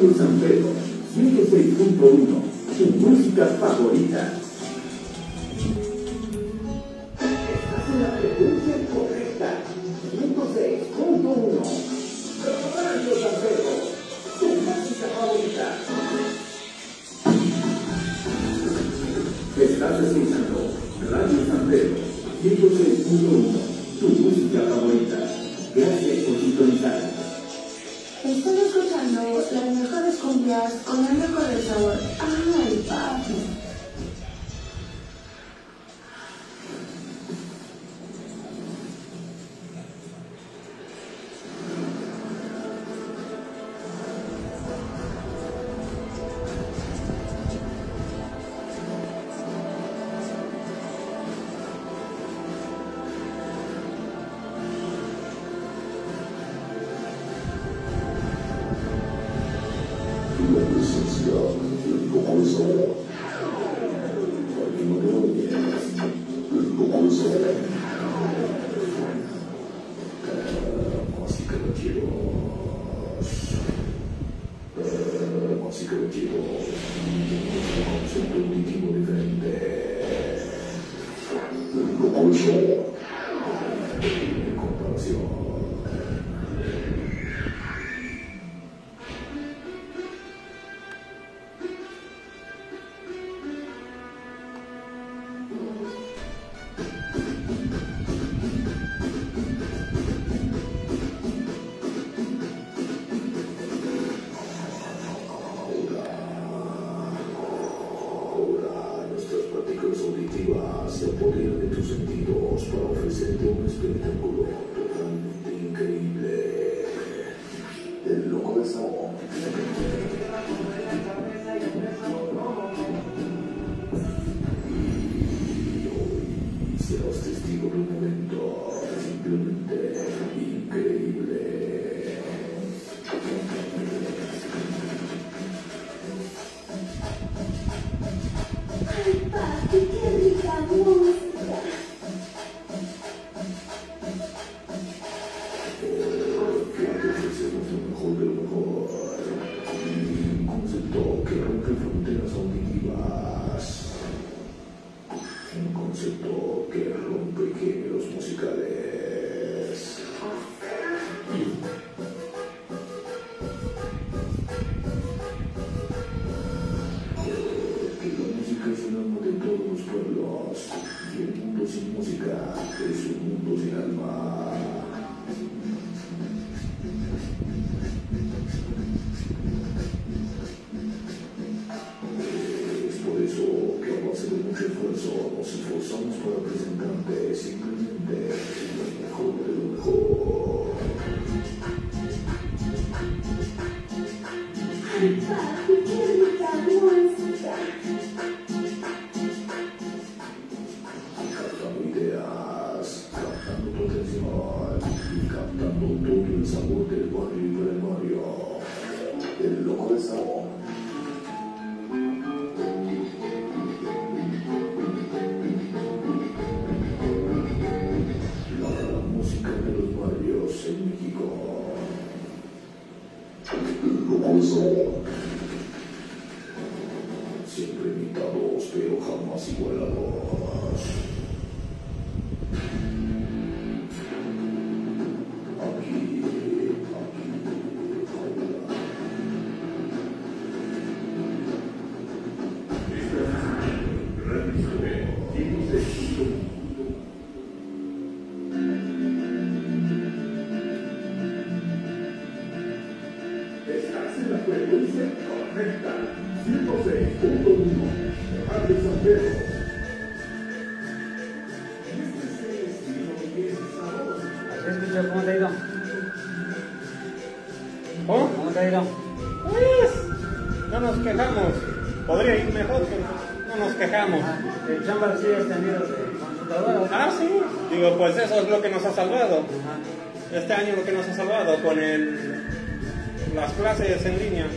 Radio San Pedro, 106.1, tu música favorita. Estás en la frecuencia correcta, 106.1. Radio San Pedro, tu música favorita. Estás escuchando Radio San Pedro, 106.1, tu música favorita. Gracias por sintonizar. Están escuchando las mejores cumbias con el mejor sabor. ¡Ay, papi! Siempre imitados, pero jamás igualados. Estás en la frecuencia correcta, 106.1, Radio San Pedro. Escucha, ¿cómo te ha ido? ¿Cómo? ¿Cómo te ha ido? Pues, no nos quejamos. Podría ir mejor, pero no nos quejamos. El chamba sí has tenido de computadora. Ah, sí. Digo, pues eso es lo que nos ha salvado. Este año lo que nos ha salvado con las clases en línea.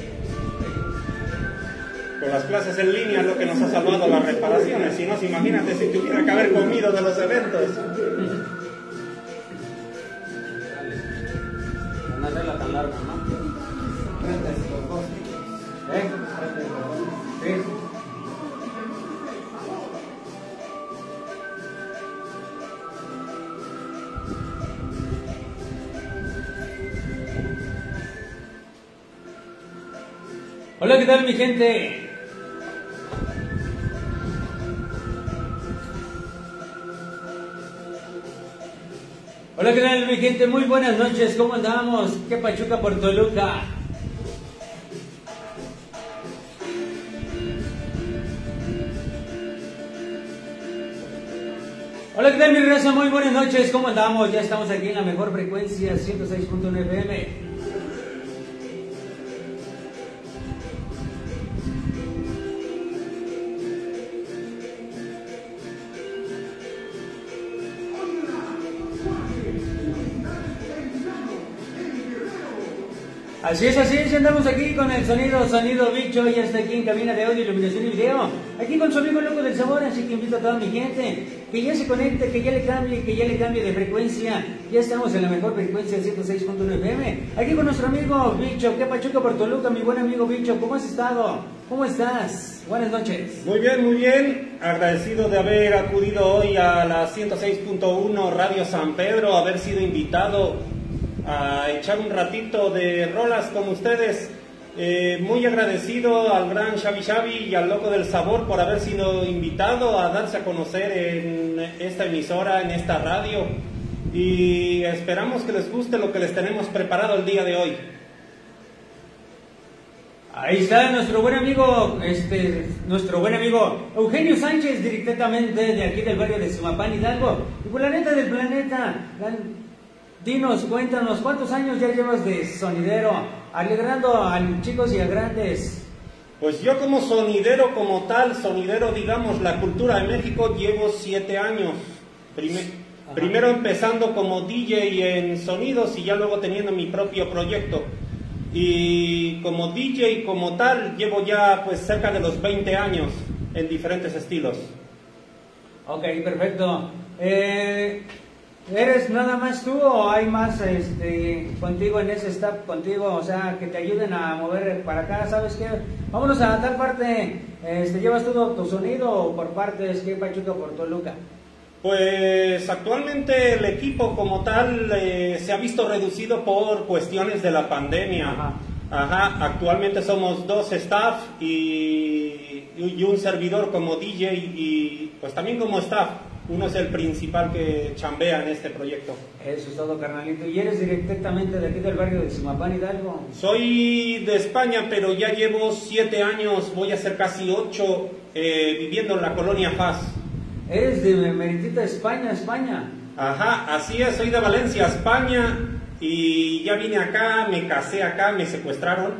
Con las clases en línea es lo que nos ha salvado las reparaciones. Si no, imagínate si tuviera que haber comido de los eventos. No hacerla tan larga, ¿no? Sí. Hola, ¿qué tal mi gente? Hola, ¿qué tal mi gente? Muy buenas noches, ¿cómo andamos? ¿Qué pachuca por Toluca? Hola, ¿qué tal mi raza? Muy buenas noches, ¿cómo andamos? Ya estamos aquí en la mejor frecuencia, 106.1 FM. Así es, andamos aquí con el sonido bicho, ya está aquí en cabina de audio, iluminación y video, aquí con su amigo Loco del Sabor, así que invito a toda mi gente que ya se conecte, que ya le cambie de frecuencia, ya estamos en la mejor frecuencia 106.1 FM, aquí con nuestro amigo Bicho, que pachuca por Toluca, mi buen amigo Bicho, ¿cómo has estado? ¿Cómo estás? Buenas noches. Muy bien, agradecido de haber acudido hoy a la 106.1 Radio San Pedro, haber sido invitado a echar un ratito de rolas con ustedes. Muy agradecido al gran Xavi y al Loco del Sabor por haber sido invitado a darse a conocer en esta emisora, en esta radio, y esperamos que les guste lo que les tenemos preparado el día de hoy. Ahí está nuestro buen amigo Eugenio Sánchez, directamente de aquí del barrio de Zimapán, Hidalgo, y por la neta del planeta. Dinos, cuéntanos, ¿cuántos años ya llevas de sonidero, alegrando a chicos y a grandes? Pues yo como sonidero, sonidero, digamos, la cultura de México, llevo 7 años. Primero empezando como DJ en sonidos y ya luego teniendo mi propio proyecto. Y como DJ como tal, llevo ya pues cerca de los 20 años en diferentes estilos. Ok, perfecto. ¿Eres nada más tú o hay más contigo en ese staff contigo? O sea, que te ayuden a mover para acá, ¿sabes qué? Vámonos a tal parte, ¿llevas todo tu sonido o por partes? ¿Qué pachuca por Toluca? Pues actualmente el equipo como tal se ha visto reducido por cuestiones de la pandemia. Ajá, actualmente somos 2 staff y un servidor como DJ y pues también como staff. Uno es el principal que chambea en este proyecto. Eso es todo, carnalito. ¿Y eres directamente de aquí del barrio de Zimapán, Hidalgo? Soy de España, pero ya llevo 7 años, voy a ser casi 8, viviendo en la colonia Paz. ¿Eres de meritita España? Ajá, así es, soy de Valencia, España. Y ya vine acá, me casé acá, me secuestraron.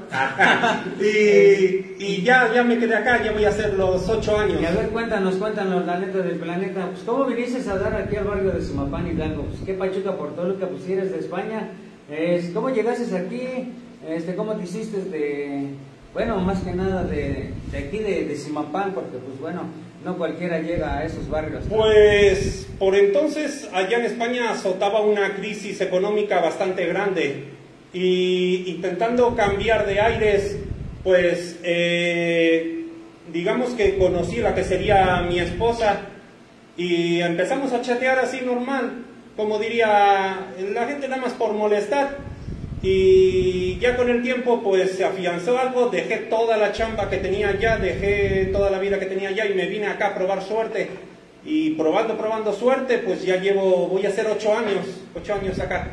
y ya me quedé acá, ya voy a hacer los 8 años. Y a ver, cuéntanos, la neta del planeta. Pues, ¿cómo viniste a dar aquí al barrio de Zimapán, Hidalgo? Pues, ¿qué pachuca por Toluca? Pues, si eres de España. ¿Cómo llegaste aquí? ¿Cómo te hiciste bueno, más que nada de aquí de Zimapán? Porque, pues, bueno, no cualquiera llega a esos barrios. Pues por entonces allá en España azotaba una crisis económica bastante grande y intentando cambiar de aires, pues digamos que conocí la que sería mi esposa y empezamos a chatear así normal, como diría la gente, nada más por molestar. Y ya con el tiempo pues se afianzó algo, dejé toda la chamba que tenía allá, dejé toda la vida que tenía allá y me vine acá a probar suerte. Y probando suerte, pues ya voy a hacer 8 años acá.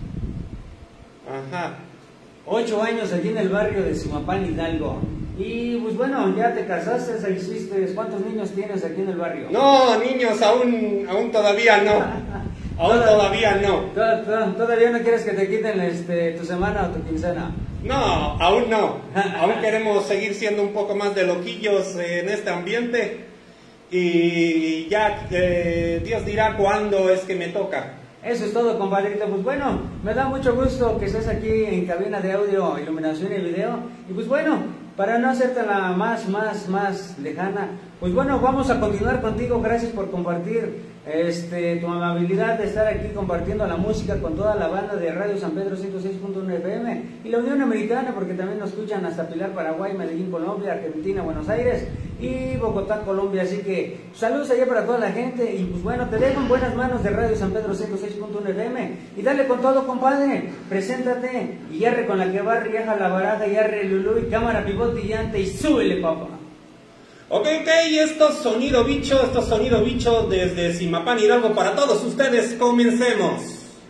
Ajá. 8 años aquí en el barrio de Zimapán, Hidalgo. Y pues bueno, ya te casaste, hiciste, ¿cuántos niños tienes aquí en el barrio? No, niños, aún todavía no. Todavía no. ¿Todavía no quieres que te quiten tu semana o tu quincena? No, aún no. Aún queremos seguir siendo un poco más de loquillos en este ambiente. Y ya Dios dirá cuándo es que me toca. Eso es todo, compadrito. Pues bueno, me da mucho gusto que estés aquí en cabina de audio, iluminación y video. Y pues bueno, para no hacerte la más lejana, pues Pues bueno, vamos a continuar contigo. Gracias por compartir tu amabilidad de estar aquí compartiendo la música con toda la banda de Radio San Pedro 106.1 FM y la Unión Americana, porque también nos escuchan hasta Pilar, Paraguay, Medellín, Colombia, Argentina, Buenos Aires y Bogotá, Colombia. Así que saludos allá para toda la gente y pues bueno, te dejo en buenas manos de Radio San Pedro 106.1 FM y dale con todo, compadre. Preséntate y arre con la que barre, y aja la baraja, y arre Lulú y cámara pivote y llante y súbele, papá. Ok, esto es Sonido Bicho desde Zimapán, Hidalgo para todos ustedes. Comencemos.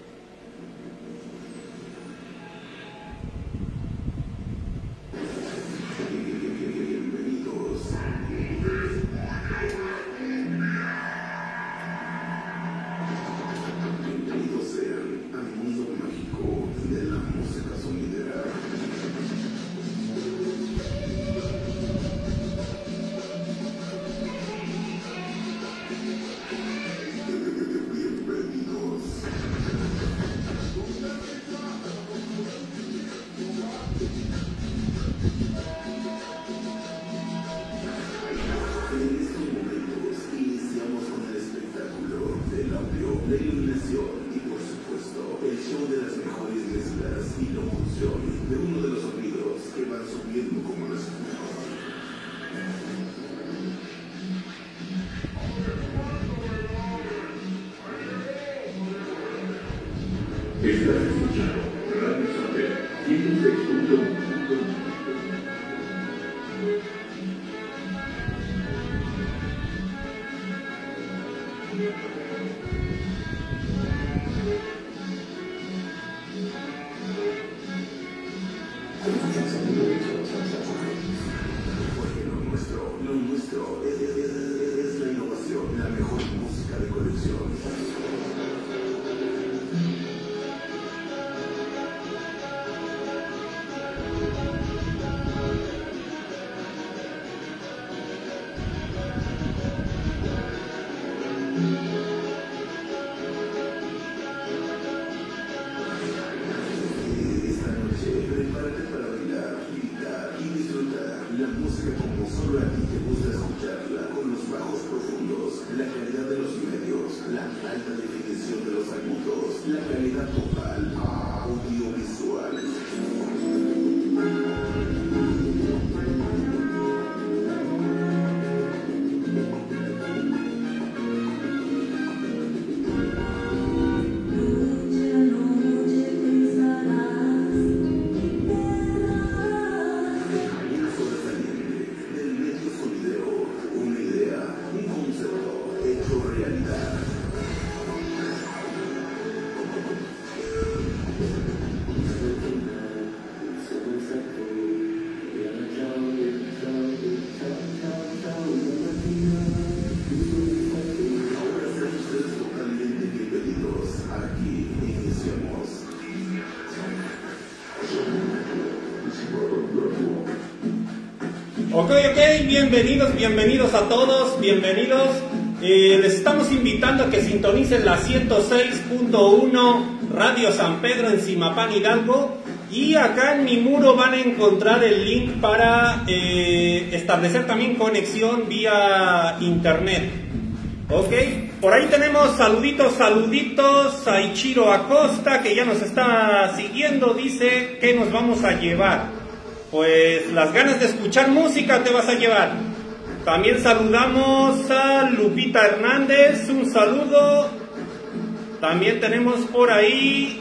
Ok, bienvenidos a todos, bienvenidos. Les estamos invitando a que sintonicen la 106.1 Radio San Pedro en Zimapán, Hidalgo. Y acá en mi muro van a encontrar el link para establecer también conexión vía internet. Ok, por ahí tenemos saluditos a Ichiro Acosta, que ya nos está siguiendo. Dice que nos vamos a llevar. Pues las ganas de escuchar música te vas a llevar. También saludamos a Lupita Hernández, un saludo. También tenemos por ahí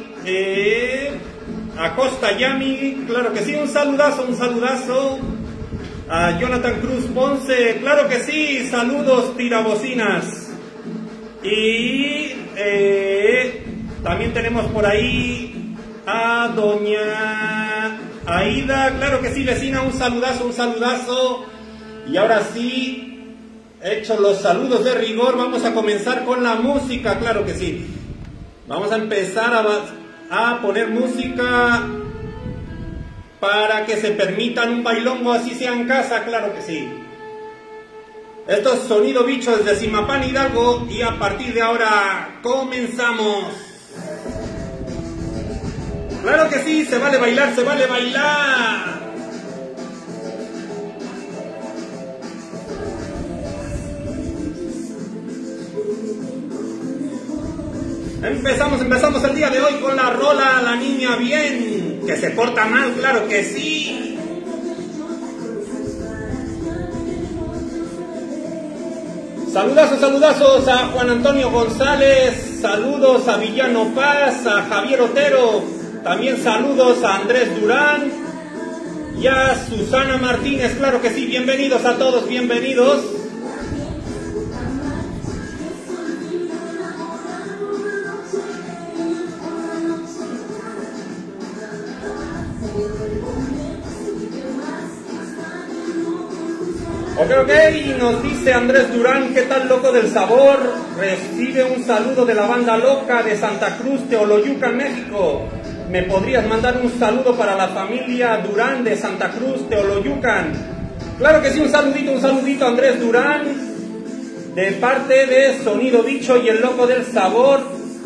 a Costa Yami, claro que sí, un saludazo. A Jonathan Cruz Ponce, claro que sí, saludos tirabocinas. Y también tenemos por ahí a doña Aida, claro que sí, vecina, un saludazo. Y ahora sí, hechos los saludos de rigor, vamos a comenzar con la música, claro que sí. Vamos a empezar a poner música para que se permitan un bailongo, así sea en casa, claro que sí. Esto es Sonido Bicho desde Zimapán, Hidalgo, y a partir de ahora comenzamos. Claro que sí, se vale bailar. Empezamos el día de hoy con la rola La Niña Bien, que se porta mal, claro que sí. Saludazos a Juan Antonio González, saludos a Villano Paz, a Javier Otero, también saludos a Andrés Durán y a Susana Martínez, claro que sí, bienvenidos a todos, bienvenidos. Ok, y nos dice Andrés Durán, ¿qué tal, loco del sabor? Recibe un saludo de la banda loca de Santa Cruz, Teoloyucan, México. ¿Me podrías mandar un saludo para la familia Durán de Santa Cruz, Teoloyucan? Claro que sí, un saludito Andrés Durán, de parte de Sonido Bicho y el Loco del Sabor.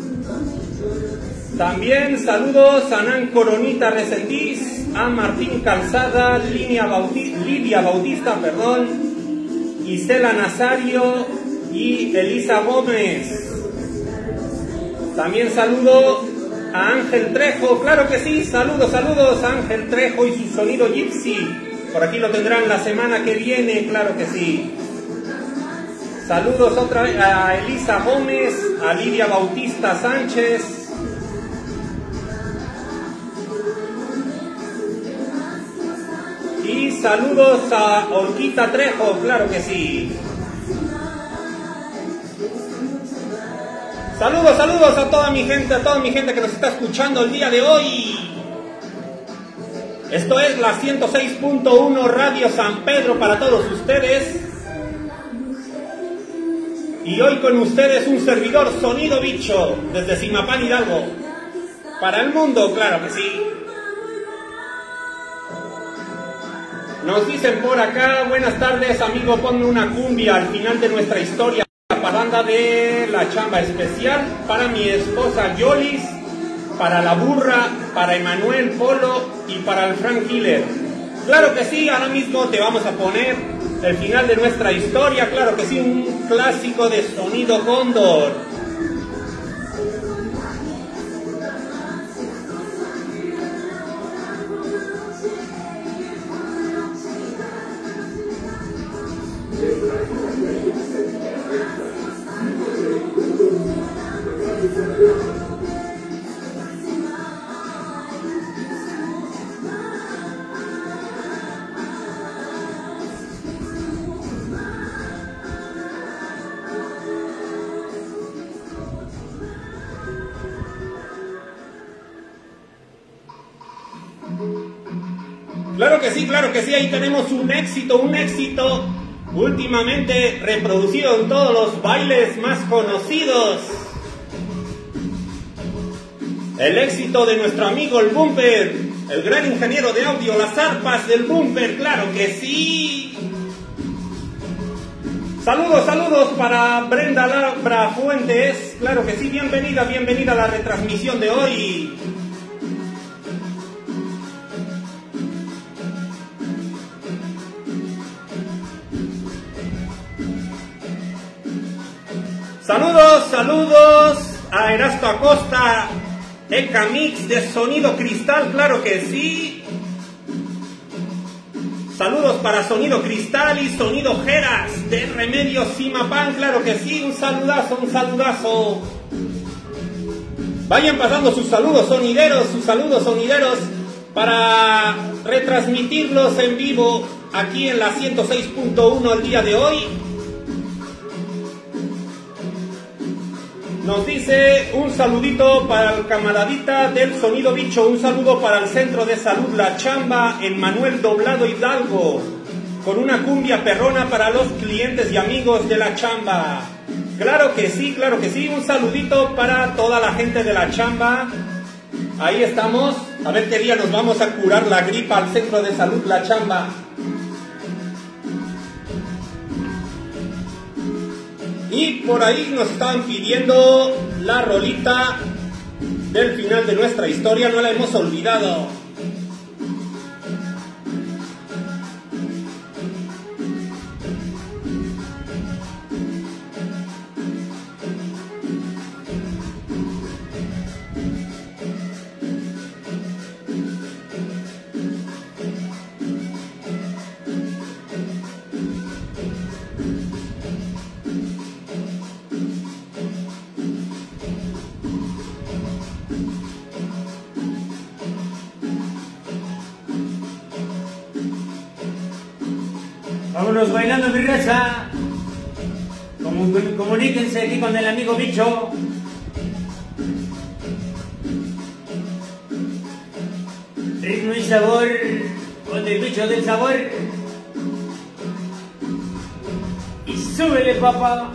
También saludos a Nan Coronita Resendiz, a Martín Calzada, Lidia Bautista, Isela Nazario y Elisa Gómez. También saludo a Ángel Trejo, claro que sí, saludos a Ángel Trejo y su sonido Gypsy. Por aquí lo tendrán la semana que viene, claro que sí. Saludos otra vez a Elisa Gómez, a Lidia Bautista Sánchez. Y saludos a Olquita Trejo, claro que sí. Saludos a toda mi gente que nos está escuchando el día de hoy. Esto es la 106.1 Radio San Pedro para todos ustedes. Y hoy con ustedes un servidor Sonido Bicho, desde Zimapán, Hidalgo. Para el mundo, claro que sí. Nos dicen por acá, buenas tardes amigo, ponme una cumbia al final de nuestra historia, para banda de La Chamba especial, para mi esposa Yolis, para la burra, para Emanuel Polo y para el Frank Killer. Claro que sí, ahora mismo te vamos a poner el final de nuestra historia, claro que sí, un clásico de Sonido Cóndor. Claro que sí, ahí tenemos un éxito últimamente reproducido en todos los bailes más conocidos. El éxito de nuestro amigo el Bumper, el gran ingeniero de audio, las arpas del Bumper, claro que sí. Saludos para Brenda Labra Fuentes, claro que sí, bienvenida a la retransmisión de hoy. Saludos a Erasto Acosta, Eka Mix de Sonido Cristal, claro que sí. Saludos para Sonido Cristal y Sonido Jeras de Remedios Zimapán, claro que sí, un saludazo. Vayan pasando sus saludos sonideros para retransmitirlos en vivo aquí en la 106.1 el día de hoy. Nos dice un saludito para el camaradita del Sonido Bicho, un saludo para el Centro de Salud La Chamba en Manuel Doblado Hidalgo, con una cumbia perrona para los clientes y amigos de La Chamba. Claro que sí, un saludito para toda la gente de La Chamba. Ahí estamos, a ver qué día nos vamos a curar la gripa al Centro de Salud La Chamba. Y por ahí nos estaban pidiendo la rolita del final de nuestra historia, no la hemos olvidado. Vámonos bailando, mi raza. Comuníquense aquí con el amigo Bicho. Ritmo y sabor con el Bicho del sabor. Y súbele, papá.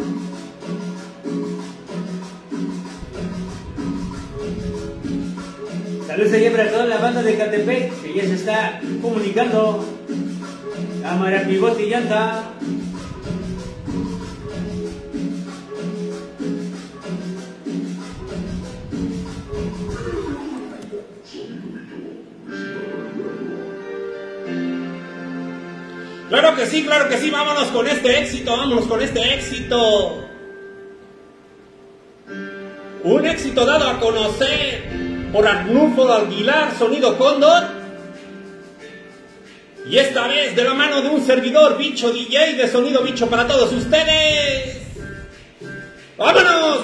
Saludos allá para toda la banda de Catepec que ya se está comunicando. Cámara, pivote y llanta. Claro que sí, vámonos con este éxito, Un éxito dado a conocer por Arnulfo Aguilar, Sonido Cóndor. Y esta vez de la mano de un servidor Bicho DJ de Sonido Bicho para todos ustedes. ¡Vámonos!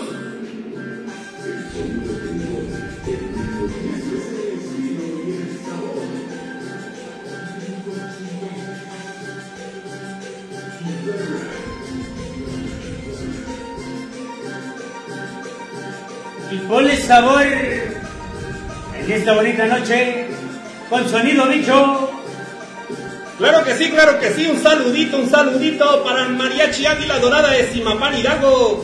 Y ponle sabor en esta bonita noche con Sonido Bicho. Claro que sí, un saludito para Mariachi Águila Dorada de Zimapán, Hidalgo.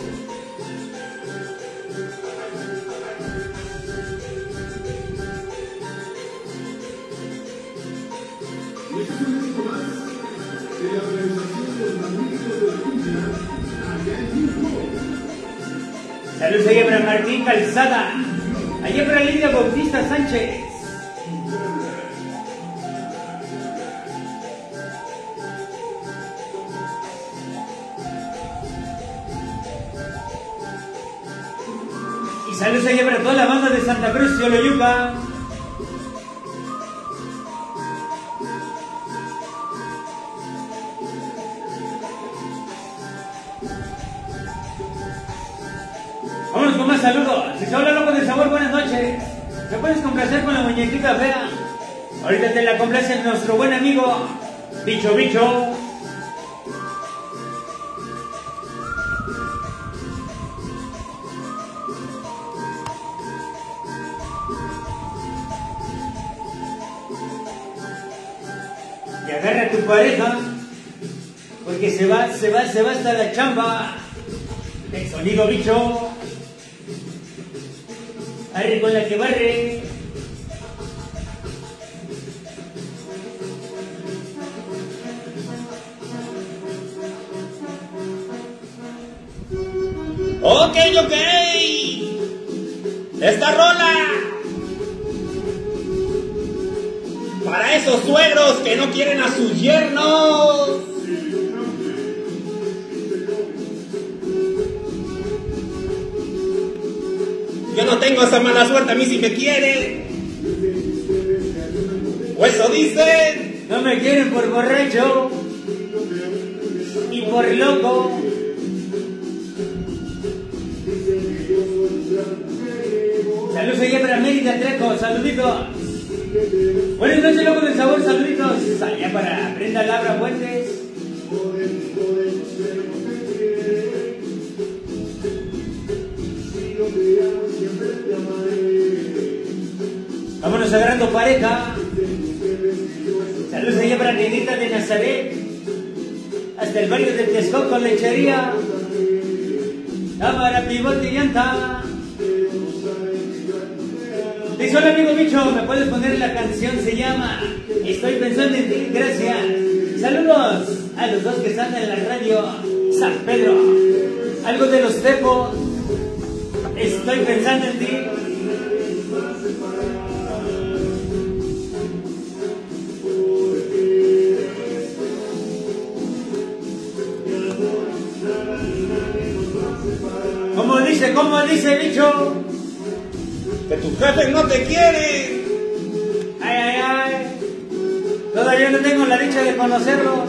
Saludos allá para Martín Calzada, allá para Lidia Bautista Sánchez. Y saludos allá para toda la banda de Santa Cruz y Oloyuca. Vámonos con más saludos. Si se habla loco del sabor, buenas noches. ¿Me puedes complacer con la muñequita fea? Ahorita te la complace nuestro buen amigo Bicho Bicho. Y agarra a tu pareja, porque se va hasta la chamba. El Sonido Bicho. Arre con la que barre. Ok. Esta rola para esos suegros que no quieren a sus yernos. Yo no tengo esa mala suerte, a mí sí me quieren. O eso dicen. No me quieren por borracho y por loco. Saludos allá para Mérida Trejo, saluditos. Buenas noches, locos del sabor, saluditos. Allá para Brenda Labra Fuentes. Vámonos agarrando pareja. Saludos allá para Nenita de Nazaret. Hasta el barrio de Texcoco, Lechería. Cámara, pivote y llanta. Dice: hola amigo Bicho, ¿me puedes poner la canción? Se llama Estoy pensando en ti, gracias. Saludos a los dos que están en la radio San Pedro. Algo de los tepos. Estoy pensando en ti. ¿Cómo dice Bicho? Que tus jefes no te quieren. Ay. Todavía no tengo la dicha de conocerlos.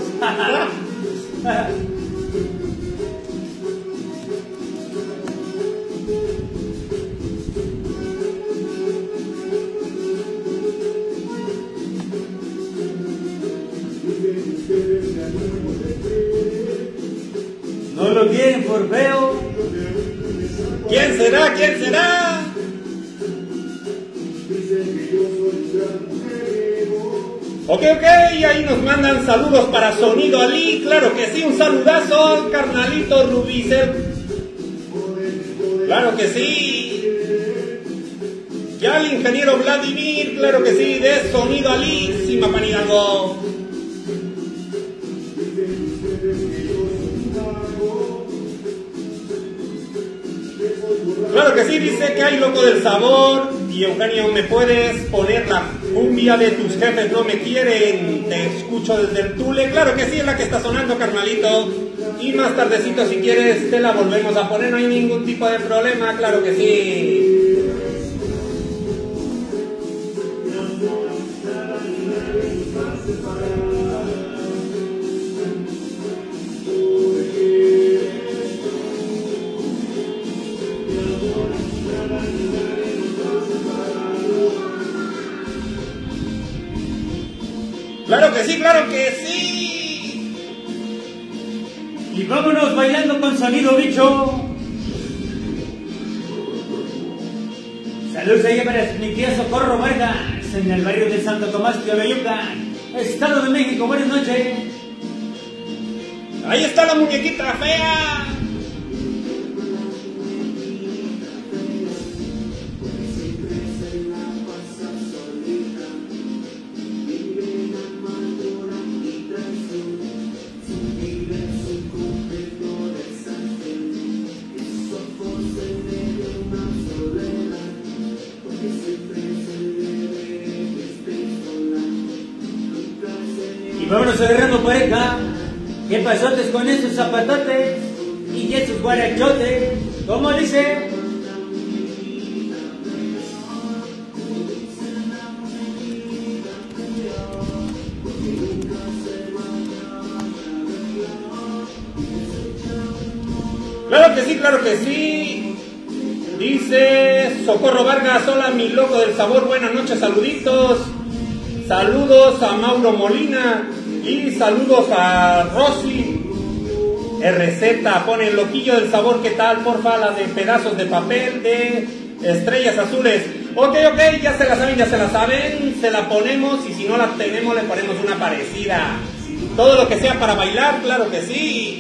lo quieren por feo. ¿Quién será? ¿Quién será? Ok, y ahí nos mandan saludos para Sonido Ali, claro que sí, un saludazo al carnalito Rubicel. Claro que sí. Ya al ingeniero Vladimir, claro que sí, de Sonido Ali, Simapan Hidalgo. Claro que sí, dice que hay loco del sabor. Y Eugenio, ¿me puedes poner la cumbia de tus jefes no me quieren? Te escucho desde el Tule. Claro que sí, es la que está sonando, carnalito. Y más tardecito, si quieres, te la volvemos a poner, no hay ningún tipo de problema, claro que sí. Claro que sí, claro que sí. Y vámonos bailando con Sonido Bicho. Saludos ahí para mi tía Socorro Vargas, en el barrio de Santo Tomás, Teoloyucan, Estado de México. Buenas noches. Ahí está la muñequita fea. Y vámonos agarrando pareja. ¿Qué pasotes con esos zapatotes y esos guarachotes? ¿Cómo dice? Claro que sí, claro que sí. Dice Socorro Vargas, hola mi loco del sabor, buenas noches, saluditos. Saludos a Mauro Molina y saludos a Rosy RZ. Pone el loquillo del sabor, ¿qué tal? Porfa, la de pedazos de papel de estrellas azules. Ok, ya se la saben, se la ponemos y si no la tenemos le ponemos una parecida. Todo lo que sea para bailar, claro que sí.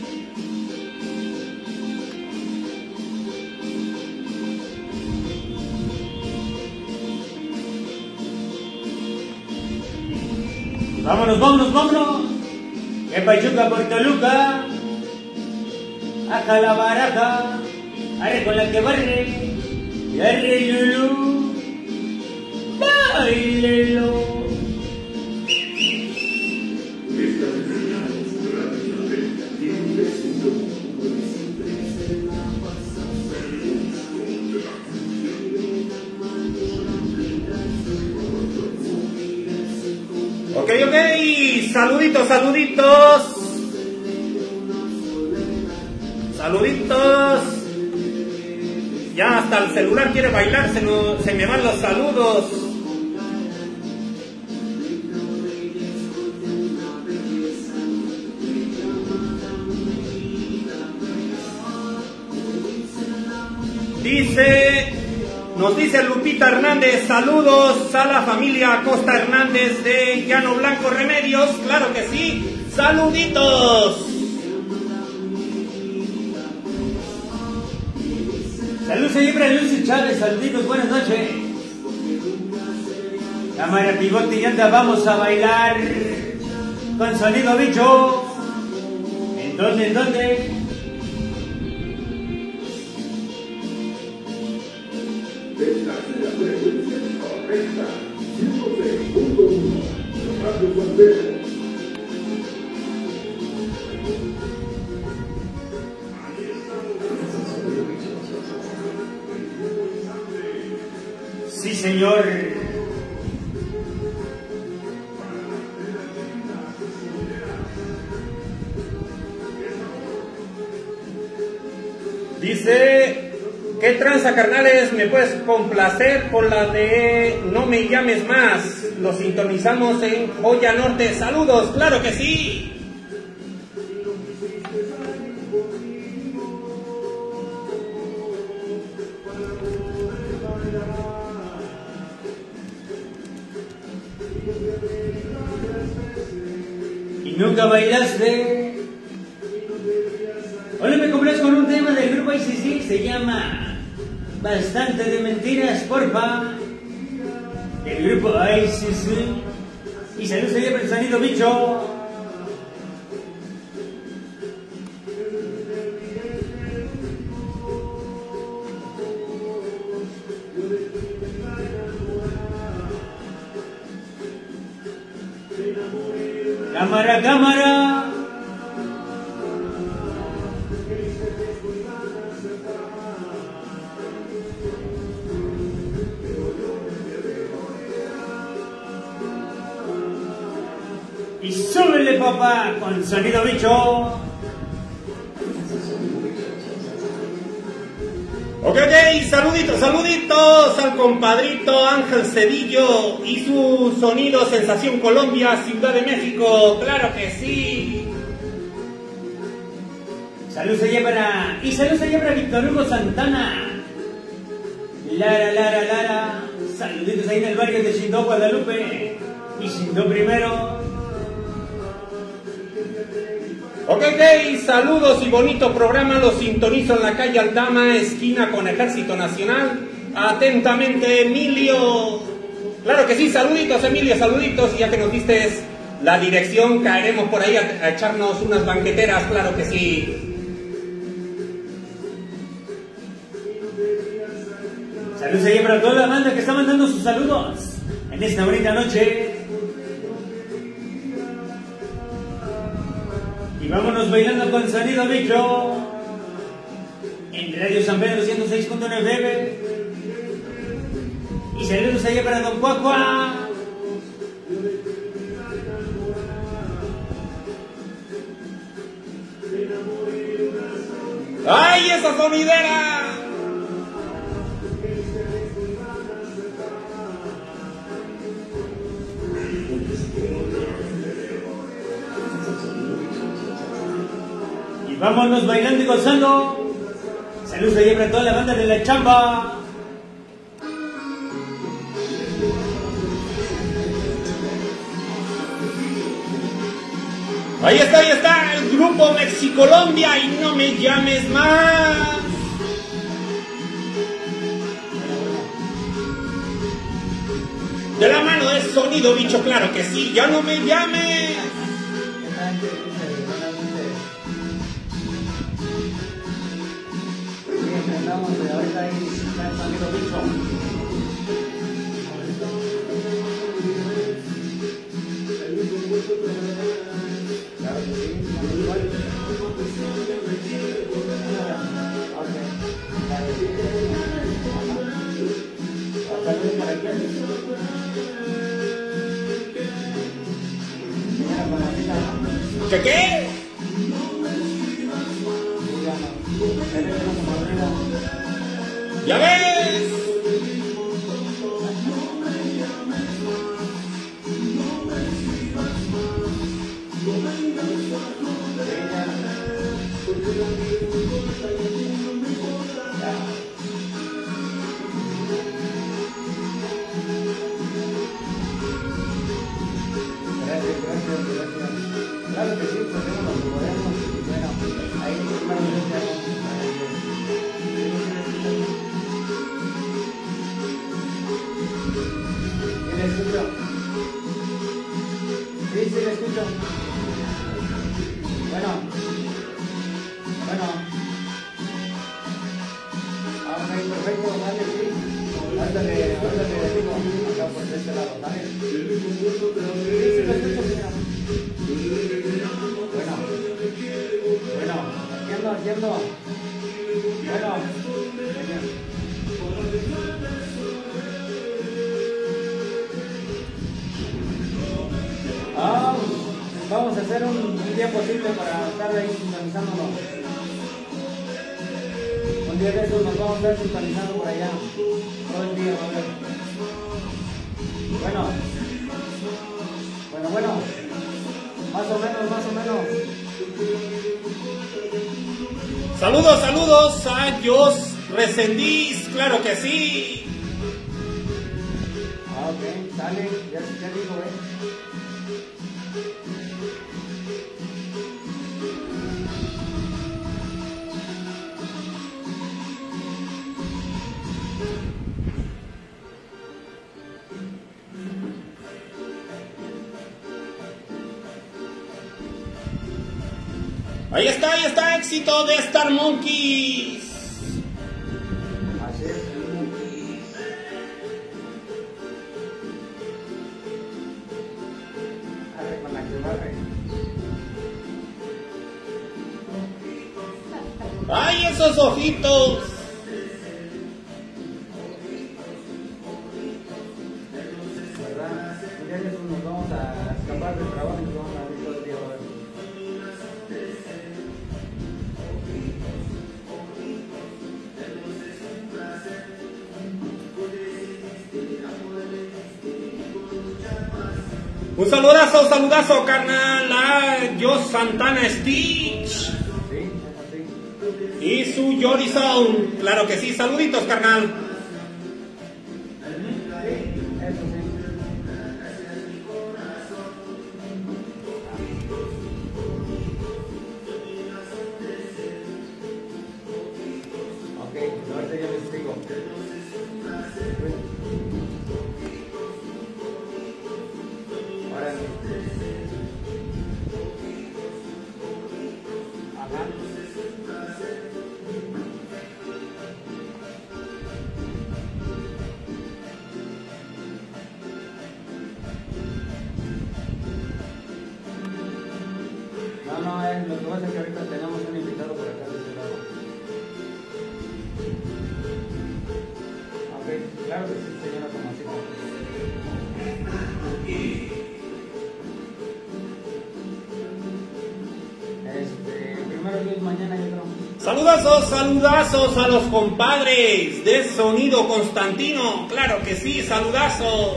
Vámonos. En Pachuca, Puerto Luca. Aja la baraja. Arre con la que barre. Y arre Lulú. Bailelo. Ok, saluditos. Ya hasta el celular quiere bailar, se me van los saludos. Nos dice Lupita Hernández, saludos a la familia Acosta Hernández de Llano Blanco Remedios, claro que sí, saluditos. Saludos siempre a Lucy Chávez, saluditos, buenas noches. Cámara pivote y anda, vamos a bailar con Sonido Bicho. ¿En dónde? Esta es la frecuencia correcta, 106.1, Radio San Pedro. Sí, señor. Dice, ¿qué tranza, carnales? ¿Me puedes complacer con la de No me llames más? Lo sintonizamos en Joya Norte. Saludos, claro que sí. Y nunca bailaste. Hoy me complazco con un tema del grupo ICC, se llama Bastante de Mentiras, porfa. Del grupo ICC. Y saludos allá para el sonido bicho. Cámara, cámara. Y súbele, papá, con sonido bicho. Ok, saluditos al compadrito Ángel Cedillo y su sonido Sensación Colombia, Ciudad de México, claro que sí. Saludos allá para Víctor Hugo Santana. Lara. Saluditos ahí en el barrio de Shindó, Guadalupe. Y Shindó primero. Ok, saludos y bonito programa, los sintonizo en la calle Aldama, esquina con Ejército Nacional. Atentamente, Emilio. Claro que sí, saluditos, Emilio, saluditos. Ya que nos diste la dirección, caeremos por ahí a echarnos unas banqueteras, claro que sí. Saludos allá para toda la banda que está mandando sus saludos en esta bonita noche. Y vámonos bailando con sonido bicho en Radio San Pedro 106.9 FM. Y saludos allá para Don Cuacua. ¡Ay, esa sonidera! Vámonos bailando y gozando. Saludos allá para toda la banda de La Chamba. Ahí está el grupo Mexicolombia y no me llames más. De la mano de sonido bicho, claro que sí, ya no me llames. Ahorita ahí está el sonido bicho. Claro que sí. ¿Qué? ¿Ya ves? Claro que sí, pues tenemos los modernos y bueno, ahí ¿sí le escucho? Sí, le escucho. Bueno. Ok, perfecto, dale, sí. Ahorita le digo, acá por este lado, dale. Sí, lo escucho, señora. Bueno, aquí ando. Bueno, vamos a hacer un día posible para estar ahí sintonizándonos. Un día de estos nos vamos a estar sintonizando por allá. Todo el día, ¿vale? Bueno. Más o menos. Saludos a Jos Resendiz, claro que sí. Ok, sale, ya digo, Ahí está, éxito de Star Monkeys. Así es. A ver, con la que barre. ¡Ay, esos ojitos! ¿Verdad? Ya que nos vamos a escapar del trabajo y nos vamos a ver todo el día a ver. Un saludazo, carnal, a Jos Santana Stitch. Sí, así. Y su Jory Sound. Claro que sí, saluditos, carnal. Eso sí. Ok, ahorita ya les explico. Órale. Ajá. No, lo que pasa es que ahorita tenemos un invitado por acá de este lado. Ok, claro que sí, señora Tomasita. Primero Dios, mañana yo creo. Saludazos a los compadres de Sonido Constantino. Claro que sí, saludazos.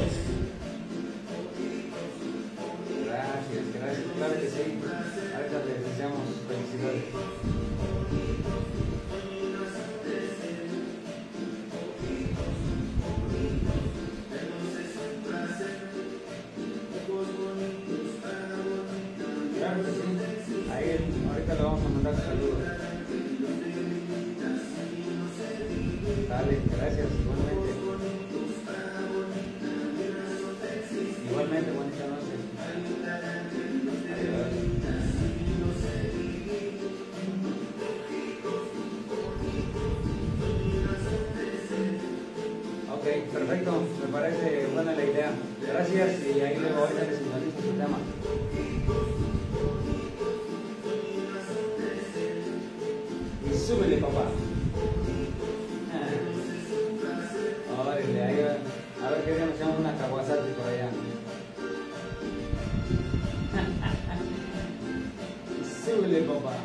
Gracias, claro que sí. Ahorita les deseamos felicidades. Claro que sí. Ahí ahorita le vamos a mandar saludos. Dale, gracias, igualmente. Igualmente, bonita noche. Adiós. Ok, perfecto, me parece buena la idea. Gracias y ahí luego ahorita les finalizo su tema. Y súbele, papá. Órale, ahí a ver qué día nos echamos una Kawasaki por allá. Súbele, papá.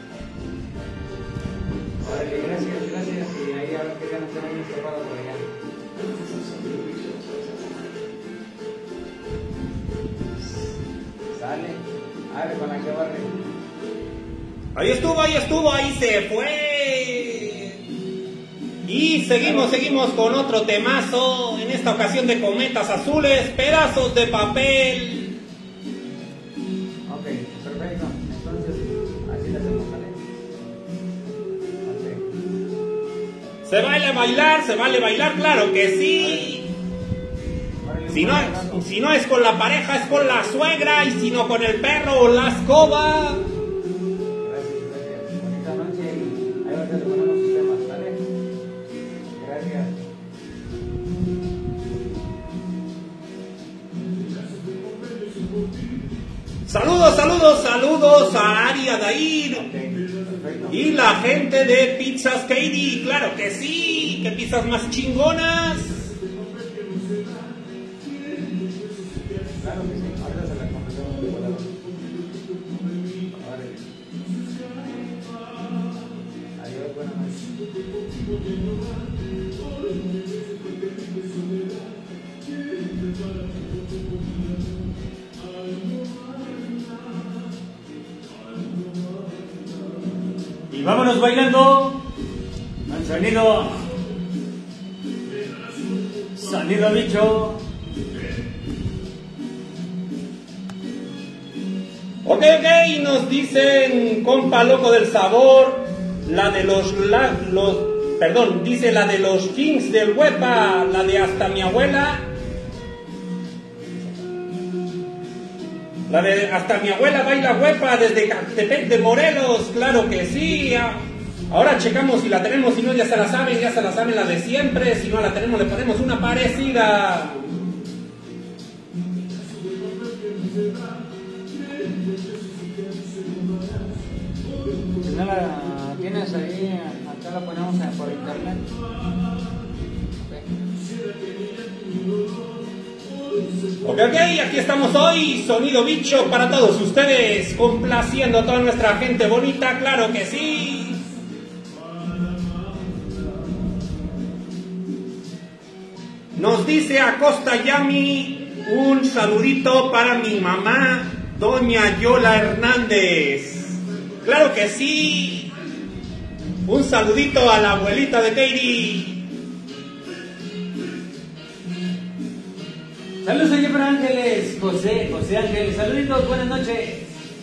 Órale, gracias. Y ahí a ver qué día nos echamos una escapada por allá. Sale. A ver, con la que barre. Ahí estuvo, ahí se fue. Y seguimos con otro temazo, en esta ocasión de Cometas Azules, Pedazos de Papel. Ok, perfecto. Entonces, así le hacemos, ¿vale? Ok. Se vale bailar, claro que sí. Si no es con la pareja, es con la suegra, y si no con el perro o la escoba. Gracias. Bonita noche y ahí ahorita le ponemos sus temas, ¿vale? Gracias. Saludos a Ari Adair. Perfecto. Y la gente de Pizzas Katie, claro que sí, que pizzas más chingonas. Claro que sí, ahorita se la conversamos de volada. Vale. Adiós, buenas noches. Y vámonos bailando al sonido bicho. Ok, nos dicen, compa loco del sabor, la de dice la de los Kings del Huepa, la de hasta mi abuela. La de hasta mi abuela baila huepa desde Catepec de Morelos, claro que sí. Ahora checamos si la tenemos, si no ya se la saben la de siempre, si no la tenemos le ponemos una parecida. Si no la tienes ahí, acá la ponemos por internet. Ok, aquí estamos hoy, Sonido Bicho para todos ustedes, complaciendo a toda nuestra gente bonita, claro que sí. Nos dice Acosta Yami, un saludito para mi mamá, doña Yola Hernández. Claro que sí. Un saludito a la abuelita de Katie. Saludos allá para Ángeles, José Ángeles, saluditos, buenas noches.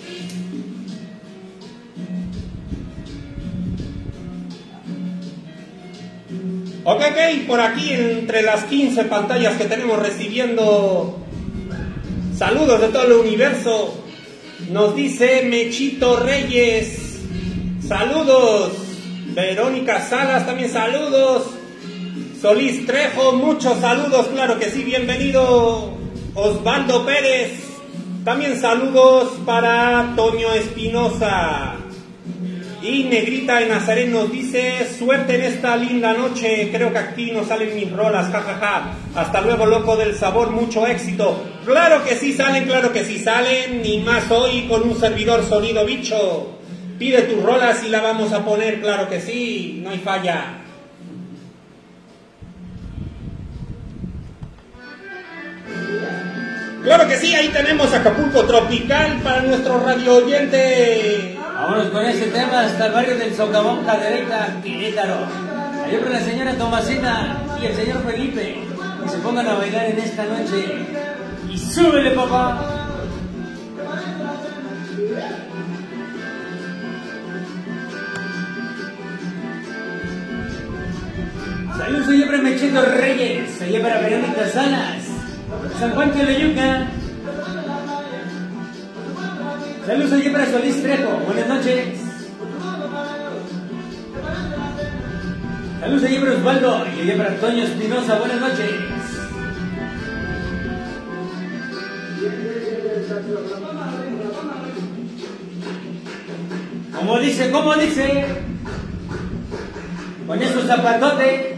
Ok, por aquí entre las 15 pantallas que tenemos recibiendo saludos de todo el universo, nos dice Mechito Reyes, saludos. Verónica Salas, también saludos. Solís Trejo, muchos saludos, claro que sí, bienvenido. Osvaldo Pérez, también saludos para Toño Espinosa. Y Negrita de Nazaret nos dice, suerte en esta linda noche, creo que aquí nos salen mis rolas, jajaja. Hasta luego, loco del sabor, mucho éxito. Claro que sí salen, y más hoy con un servidor Sonido Bicho. Pide tus rolas y la vamos a poner, claro que sí, no hay falla. Claro que sí, ahí tenemos Acapulco Tropical para nuestro radio oyente. Vámonos con ese tema hasta el barrio del Socavón, Cadereyta, Querétaro. Allá por la señora Tomasina y el señor Felipe, que se pongan a bailar en esta noche. Y súbele, papá. Saludos allá para Mechito Reyes, allá para Verónica Salas, San Juan Teoloyuca. Saludos allá para Solís Trejo, buenas noches. Saludos allá para Osvaldo y allá para Toño Espinosa, buenas noches. ¿Cómo dice? Con esos zapatotes.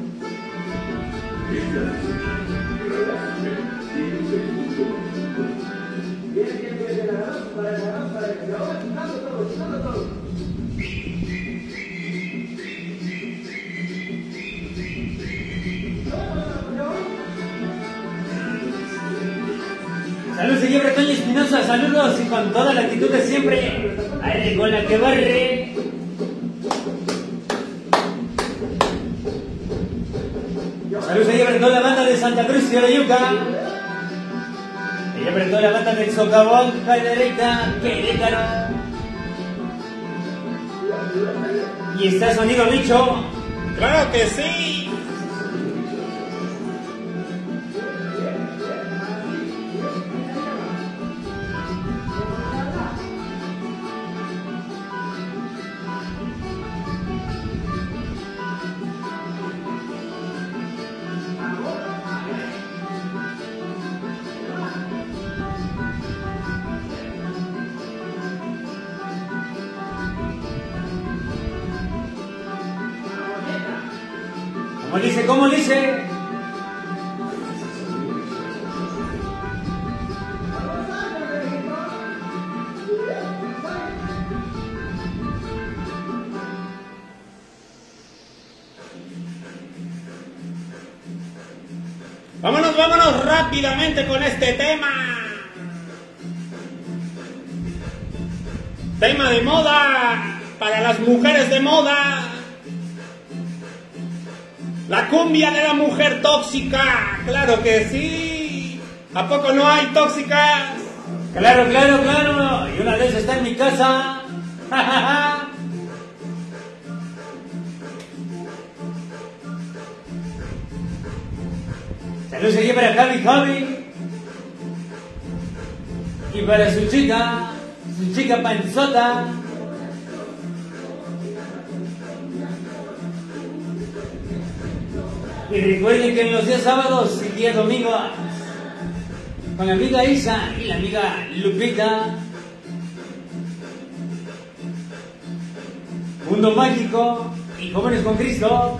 Saludos, señor Toño Espinosa, saludos y con toda la actitud de siempre. Aire con la que barre. Saludos allá para toda la banda de Santa Cruz y Orayuca. Allá para toda la banda del Socavón, Cadereyta, Querétaro. Y está Sonido Bicho. Claro que sí. ¿Cómo dice? Vámonos rápidamente con este tema. Tema de moda para las mujeres de moda. La cumbia de la mujer tóxica, claro que sí. ¿A poco no hay tóxicas? Claro. Y una vez está en mi casa. Saludos aquí para Javi. Y para su chica panzota. Y recuerden que en los días sábados y días domingos, con la amiga Isa y la amiga Lupita, Mundo Mágico y Jóvenes con Cristo.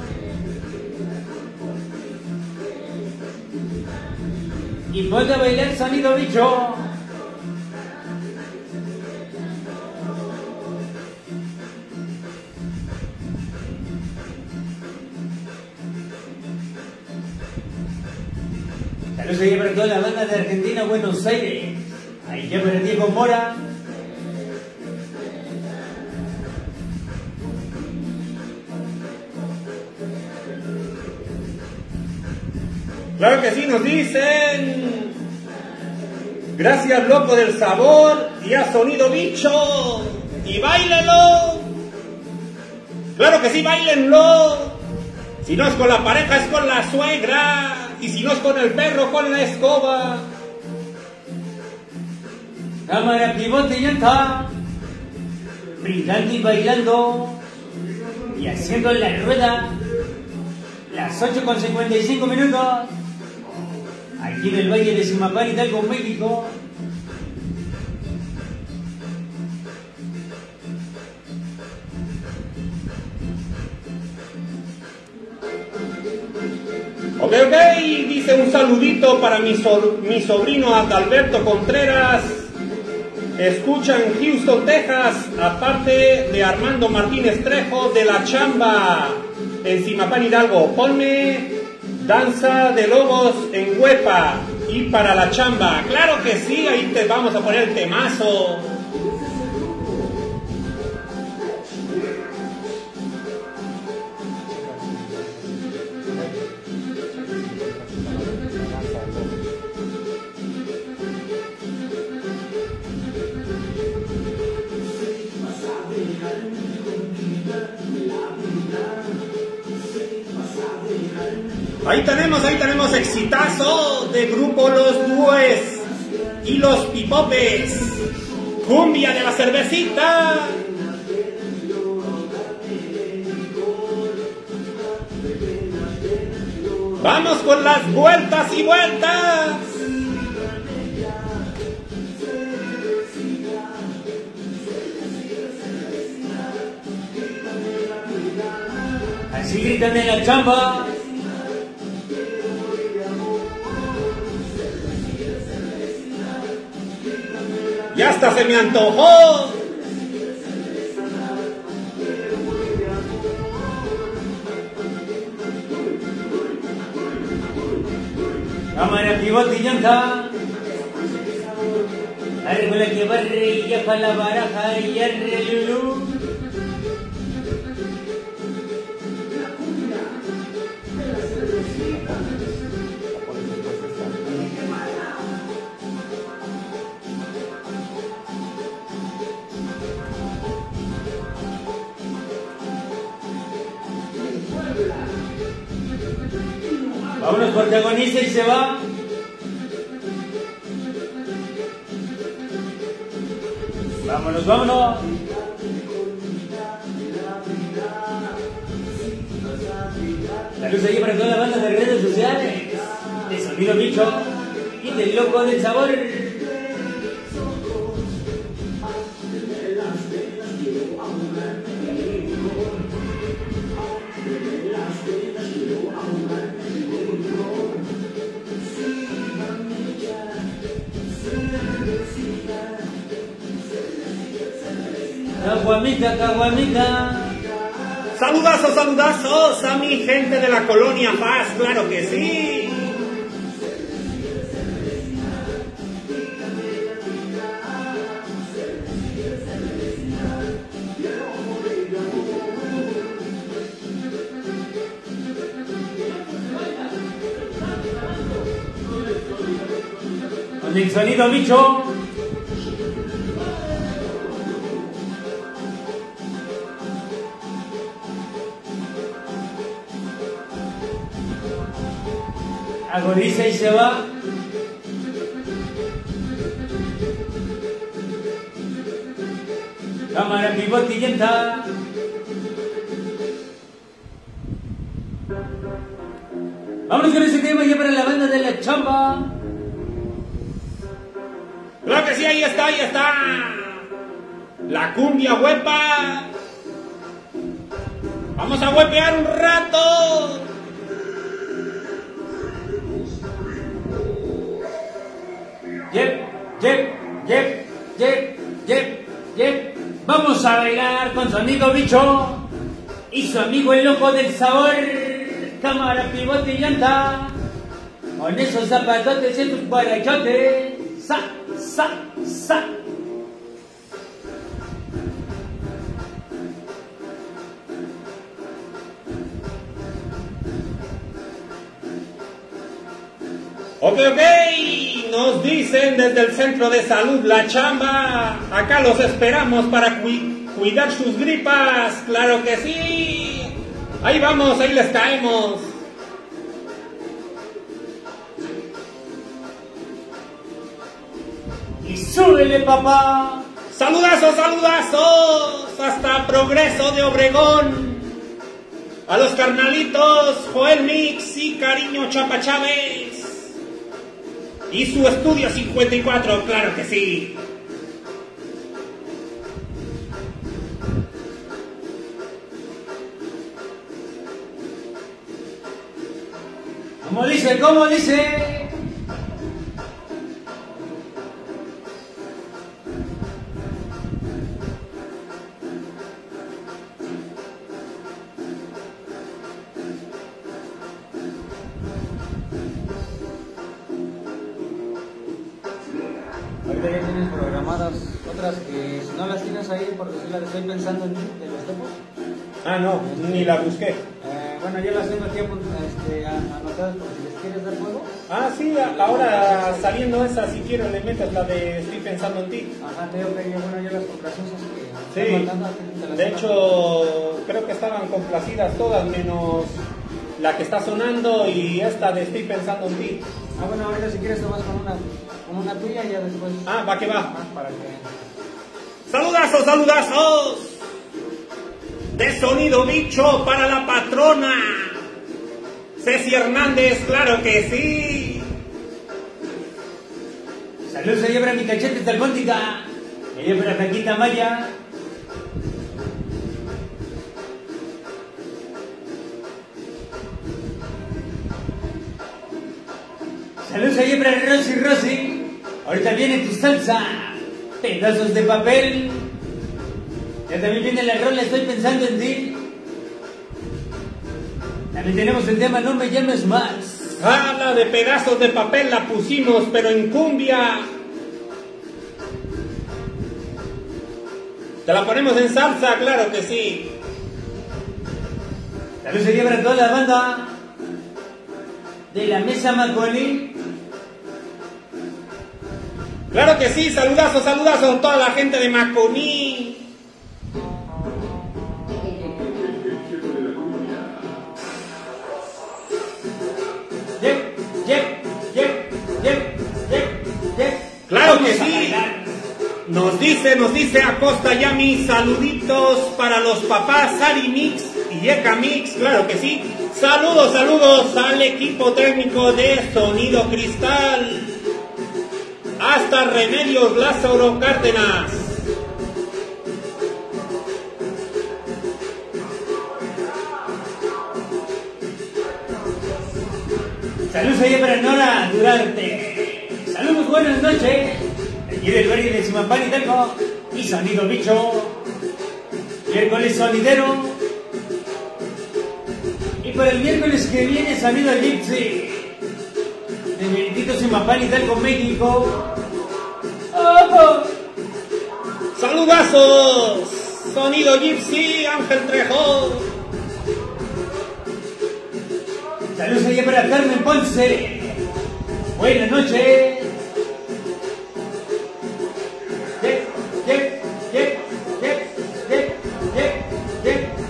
Y ponte a bailar Sonido Bicho. Saludos allá para toda la banda de Argentina, Buenos Aires. Ahí ya para Diego Mora. Claro que sí, nos dicen. Gracias, loco del sabor, y a Sonido Bicho. Y báilelo. Claro que sí, báilenlo. Si no es con la pareja, es con la suegra. Y si no es con el perro, con la escoba. Cámara, pivote y anta. Brincando y bailando. Y haciendo la rueda. Las 8:55 minutos. Aquí en el Valle de Zimapán, Hidalgo, México. Ok, dice un saludito para mi sobrino Adalberto Contreras. Escucha en Houston, Texas, aparte de Armando Martínez Trejo de La Chamba, en Zimapán, Hidalgo. Ponme Danza de Lobos en Huepa y para La Chamba. Claro que sí, ahí te vamos a poner el temazo. Ahí tenemos exitazo de grupo Los Dúes y Los Pipopes. Cumbia de la cervecita. Vamos con las vueltas y vueltas. Así gritan en La Chamba. Ya hasta se me antojó. Cámara, pivote y llanta. Árbol que barre y ya pa' la baraja y arre lulú. Vámonos, protagonista, y se va. Vámonos. Saludos allí para toda la banda de redes sociales. De Sonido Bicho y del Loco del Sabor. Caguamita. Saludazos a mi gente de la colonia Paz, claro que sí. Con el Sonido Bicho. agoniza y se va. Cámara, pivote y llanta. Vámonos con ese tema ya para la banda de la chamba. Claro que sí, ahí está, ahí está. La cumbia huepa. Vamos a huepear un rato. Yep. Vamos a bailar con su amigo Bicho y su amigo el loco del sabor. Cámara, pivote y llanta. Con esos zapatotes y tus guarachotes. Sa. Ok, nos dicen desde el Centro de Salud La Chamba, acá los esperamos para cuidar sus gripas, claro que sí. Ahí vamos, ahí les caemos. Y súbele, papá. Saludazos, hasta Progreso de Obregón. A los carnalitos Joel Mix y Cariño Chapa Chávez. Y su estudio 54, claro que sí. ¿Cómo dice? Ahorita ya tienes programadas otras que si no las tienes ahí, porque si las estoy pensando en de los topos. Ah, no, ni la busqué. Bueno, ya las tengo aquí anotadas por si les quieres dar juego. Ah, sí, ahora saliendo esa, si quiero le metes la de Estoy Pensando en Ti. Ajá, te digo que bueno, ya las complacencias que Sí, están mandando, te las de mando. hecho, creo que estaban complacidas todas, menos la que está sonando y esta de Estoy Pensando en Ti. Ah, bueno, ahorita si quieres te vas con una tuya y ya después. Ah, va que va. Ajá, para que. Saludazos de Sonido Bicho para la patrona Ceci Hernández, claro que sí. Saludos allá para mi cachete talmótica. Y allá para Franquita Maya. Saludos allá para Rosy. Ahorita viene tu salsa. Pedazos de papel. Ya también viene la rola, Estoy Pensando en Ti. También tenemos el tema No Me Llames Más. Ah, la de Pedazos de Papel la pusimos, pero en cumbia. Te la ponemos en salsa, claro que sí. Saludos allá para toda la banda de la Mesa Macaulay. Claro que sí, saludazos a toda la gente de Maconí. Claro que sí. Nos dice Acosta Yami, saluditos para los papás Sari Mix y Eka Mix, claro que sí. Saludos al equipo técnico de Sonido Cristal. Hasta Remedios Lázaro Cárdenas. Saludos allá para Nora Durante. Saludos, buenas noches. Aquí del barrio de Simapán y Talco. Y Sonido Bicho. Miércoles sonidero. Y para el miércoles que viene, Sonido Gypsy. De Meritito Simapán y Talco, México. ¡Oh! Saludazos. Sonido Gypsy, Ángel Trejo. Saludos allá para Carmen Ponce. Buenas noches.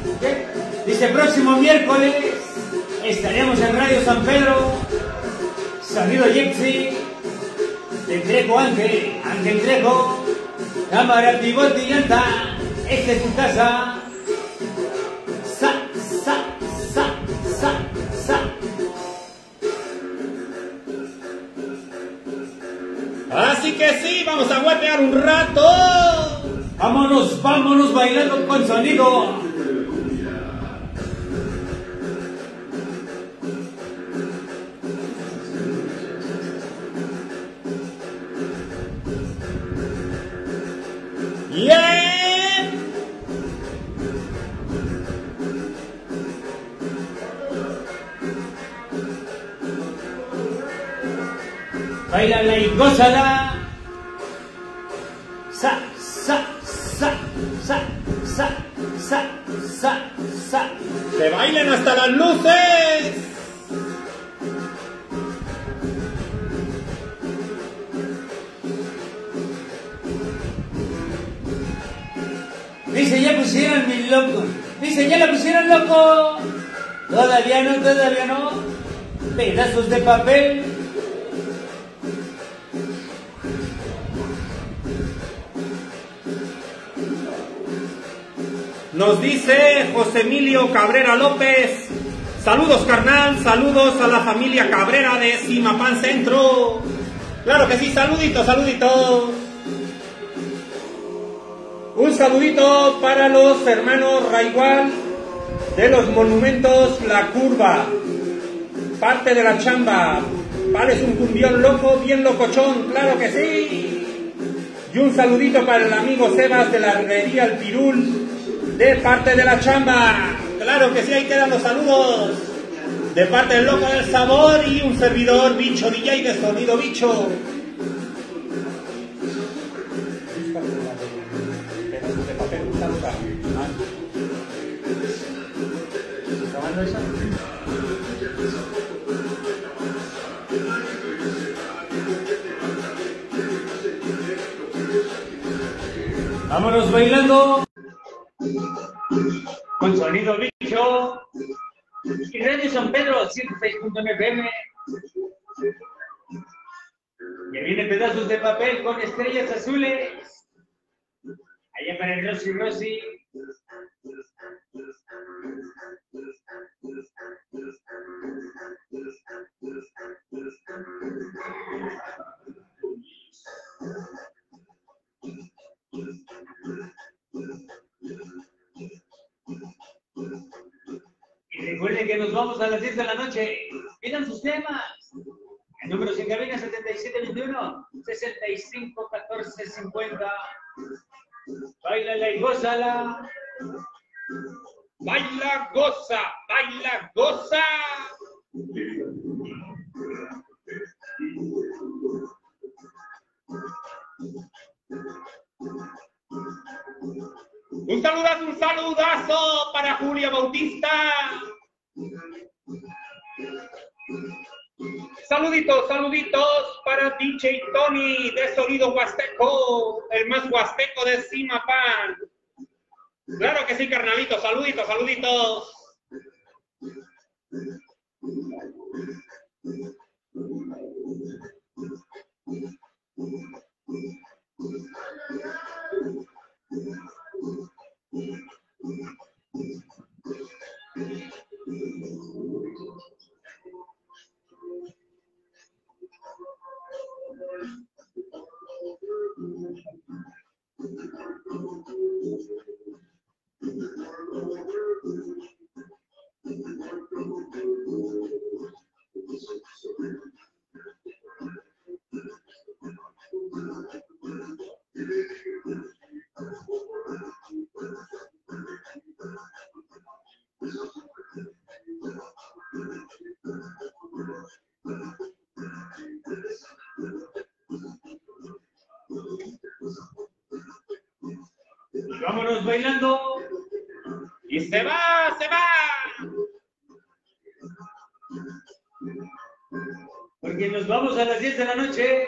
Dice próximo miércoles estaremos en Radio San Pedro Sonido Gypsy, de Trejo Ángel, Ángel Trejo, cámara, pivote y llanta, esta es tu casa. Sa, sa, sa, sa, sa. Así que sí, vamos a guapear un rato. Vámonos, vámonos bailando con sonido. ¡Yeah! Bailala y gózala. Sa, sa, sa, sa, sa, sa, sa, sa. ¡Que bailen hasta las luces! Dice, ya pusieron mi loco. Dice, ya la pusieron loco. Todavía no, todavía no. Pedazos de papel. Nos dice José Emilio Cabrera López. Saludos, carnal. Saludos a la familia Cabrera de Simapán Centro. Claro que sí, saluditos, saluditos. Un saludito para los hermanos Raigual de los Monumentos La Curva. Parte de la chamba. Vale, es un cumbión loco, bien locochón, claro que sí. Y un saludito para el amigo Sebas de la herrería El Pirul, de parte de la chamba. Claro que sí, ahí quedan los saludos. De parte del Loco del Sabor y un servidor, Bicho DJ de Sonido Bicho. Vámonos bailando con Sonido Bicho y Radio San Pedro 106.9 FM. Que viene pedazos de papel con estrellas azules. Allá para el Rosy Rosy. Y recuerden que nos vamos a las 10 de la noche. Pidan sus temas. El número en cabina 7721 65 14 50. Báilala y gózala. Baila, goza, baila, goza. Un saludazo para Julia Bautista. Saluditos, saluditos para DJ Tony de Sonido Huasteco, el más huasteco de Simapán. Claro que sí, carnalito, saluditos, saluditos. Vámonos bailando. Y se va, se va. Porque nos vamos a las 10 de la noche.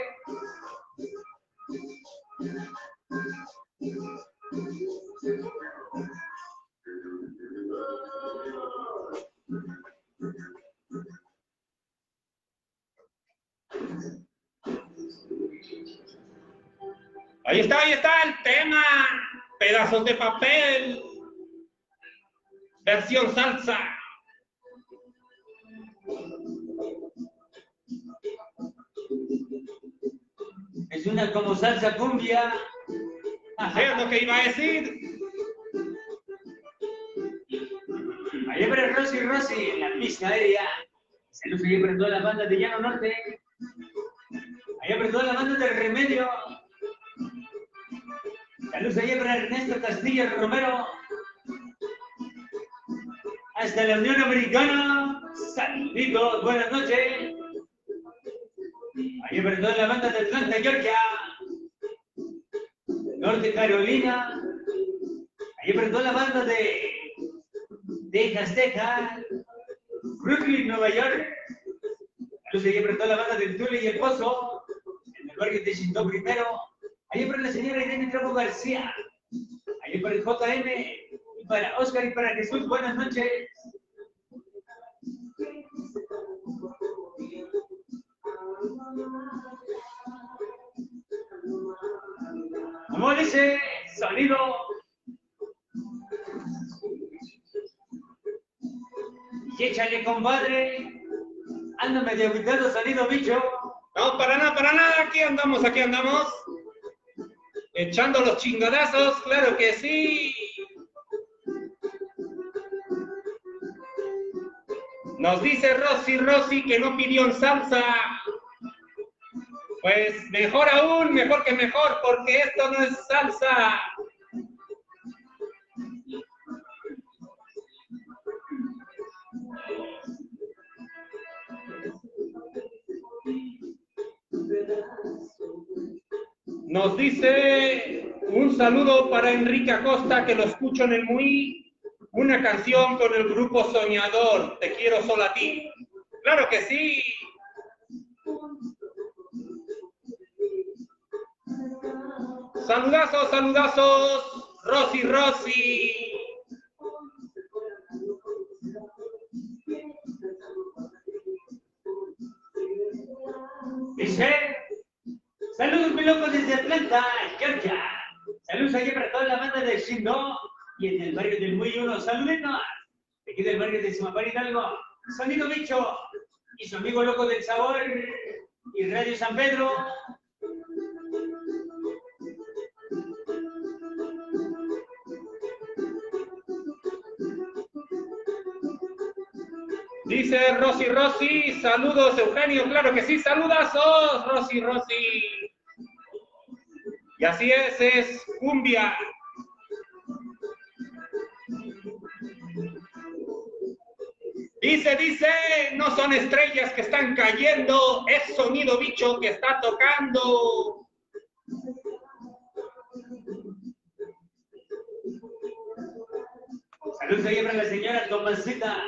Ahí está el tema. Pedazos de papel. Versión salsa. Es una como salsa cumbia. Es lo que iba a decir. Siempre Rosy en la pista aérea. Saludos allí para toda la banda de Llano Norte. Allá para toda la banda del Remedio. Saludos allí para Ernesto Castillo Romero. Hasta la Unión Americana. Saluditos, buenas noches. Allá para toda la banda de Atlanta, Georgia. Norte Carolina. Allá para toda la banda de Texas, Brooklyn, Nueva York. Saludos allá para toda la banda del Tule y el Pozo, en el barrio de Chindó primero. Allá para la señora Irene Tramo García. Allá para el JM, y para Oscar y para Jesús, buenas noches. Como dice, sonido. Y échale, compadre. Anda medio gritando, sonido bicho. No, para nada, aquí andamos. Echando los chingadazos, claro que sí. Nos dice Rosy que no pidió en salsa. Pues mejor aún, mejor que mejor, porque esto no es salsa. Nos dice un saludo para Enrique Acosta, que lo escucho en el MUI, una canción con el grupo Soñador, Te quiero solo a ti. ¡Claro que sí! Saludazos, Rosy. Dice, saludos mi loco desde Atlanta, Georgia. Saludos allá para toda la banda de Shindo y en el barrio del Muy Uno. Saluditos. Aquí del barrio de Simapán Hidalgo. Sonido Bicho y su amigo loco del sabor y Radio San Pedro. Dice Rosy, saludos Eugenio, claro que sí, saludazos, Rosy. Y así es cumbia. Dice, no son estrellas que están cayendo, es sonido bicho que está tocando. Saludos ahí para la señora Tomasita.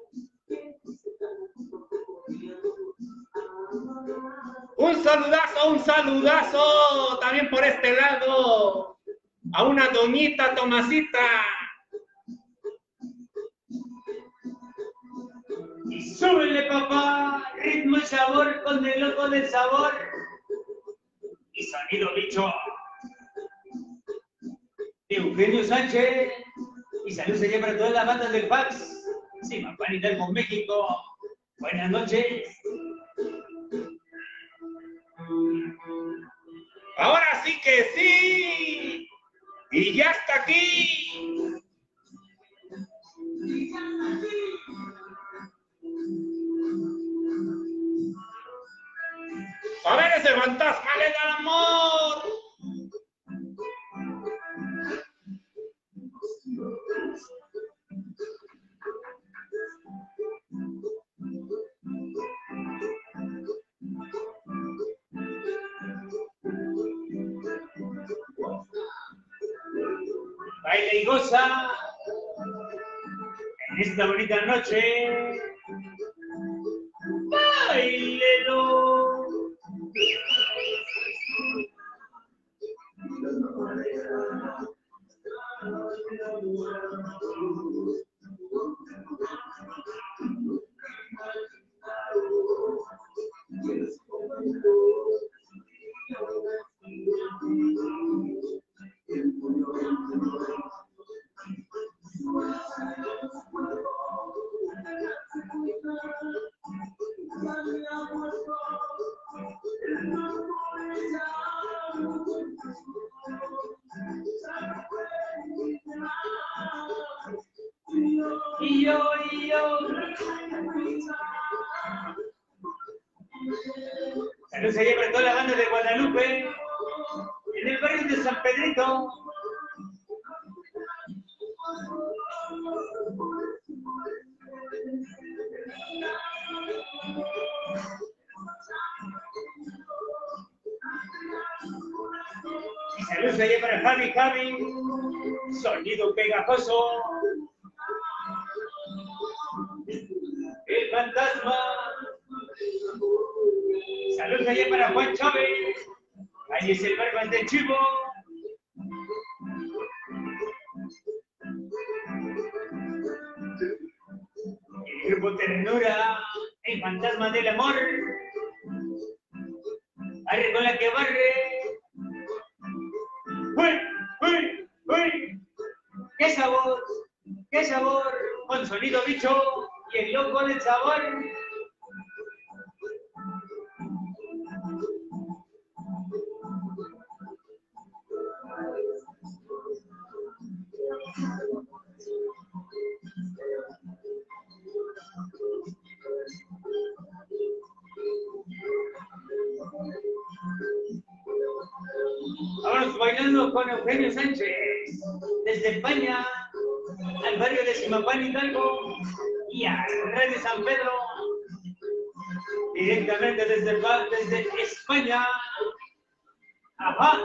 Un saludazo también por este lado a una doñita Tomasita. Y súbele, papá, ritmo y sabor con el loco del sabor y sonido bicho de Eugenio Sánchez. Y saludos allá para todas las bandas del Fax, Simapán Hidalgo, México. Buenas noches. Ahora sí que sí. Y ya está aquí. A ver ese fantasma le da amor. Baila y goza en esta bonita noche. Bailelo. Y yo. Saludos allá para toda la banda de Guadalupe, en el barrio de San Pedrito. Y saludos allá para Javi, sonido pegajoso. El fantasma. Saludos allá para Juan Chávez. Ahí es el barman del Chivo. El grupo Ternura, el fantasma del amor. Arre con la que barre. ¡Uy! ¡Qué sabor! Con sonido bicho y el loco del sabor. Vámonos bailando con Eugenio Sánchez, desde España, al barrio de Simapán, Hidalgo, y a Red de San Pedro, directamente desde España. Ajá.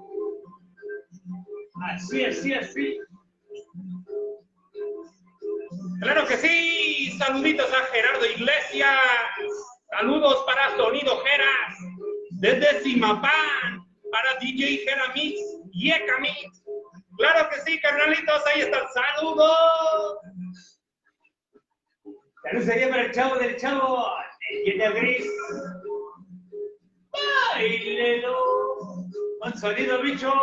Así. Claro que sí, saluditos a Gerardo Iglesias, saludos para Sonido Geras, desde Simapán, para DJ Geramix y Ekamix. Claro que sí, carnalitos, ahí están, saludos. Saludos allá para el chavo del chavo, el Yeta Gris. Bailelo, con sonido bicho.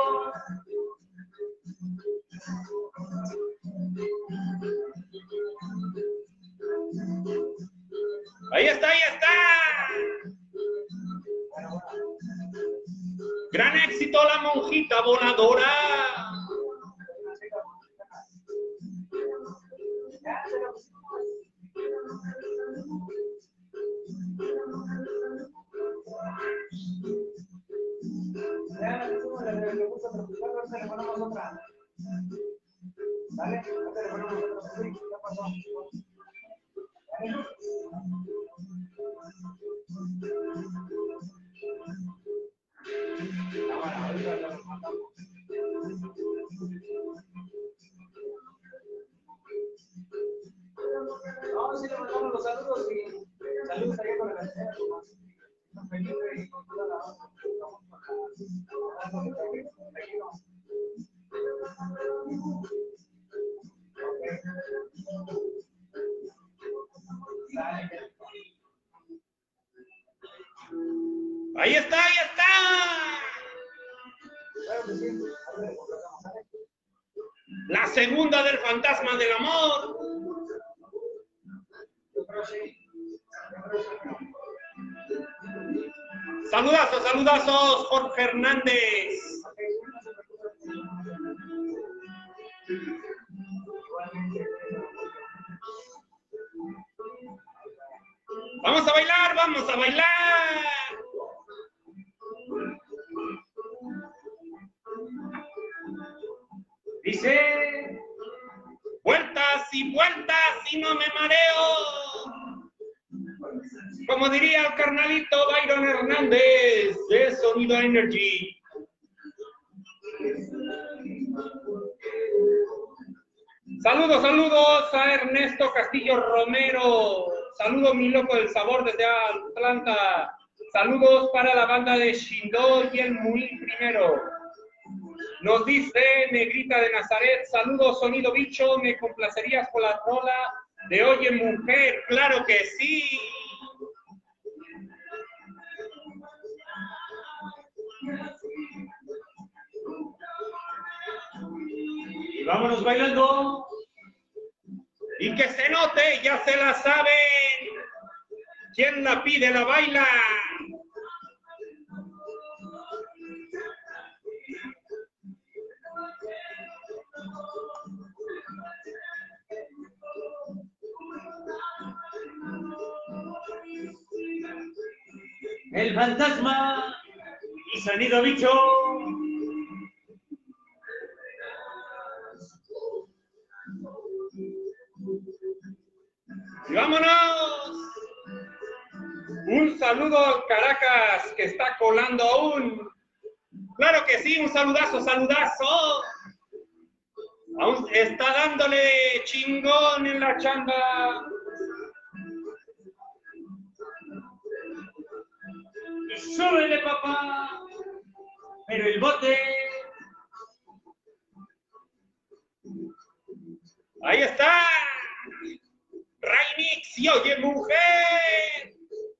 Ahí está. Gran éxito, La Monjita Voladora. No, sí le mandamos los saludos y saludos allá con la canción. Felipe y con toda la banda. Ahí está. La segunda del Fantasma del Amor. Saludazos, Jorge Hernández. Vamos a bailar. Dice, vueltas y no me mareo. Como diría el carnalito Byron Hernández de Sonido Energy. Saludos a Ernesto Castillo Romero. Saludos, mi loco del sabor desde Atlanta. Saludos para la banda de Shindó y el Muy Primero. Nos dice Negrita de Nazaret. Saludos, Sonido Bicho. ¿Me complacerías con la rola de Oye Mujer? Claro que sí. y vámonos bailando. Y que se note, ya se la saben. ¿Quién la pide, la baila? El fantasma y Sonido Bicho. ¡Y vámonos! Un saludo al Caracas que está colando aún. Claro que sí, un saludazo, saludazo. Aún está dándole chingón en la chamba. Y súbele, papá. Pero el bote. Ahí está. Raimix y Oye Mujer.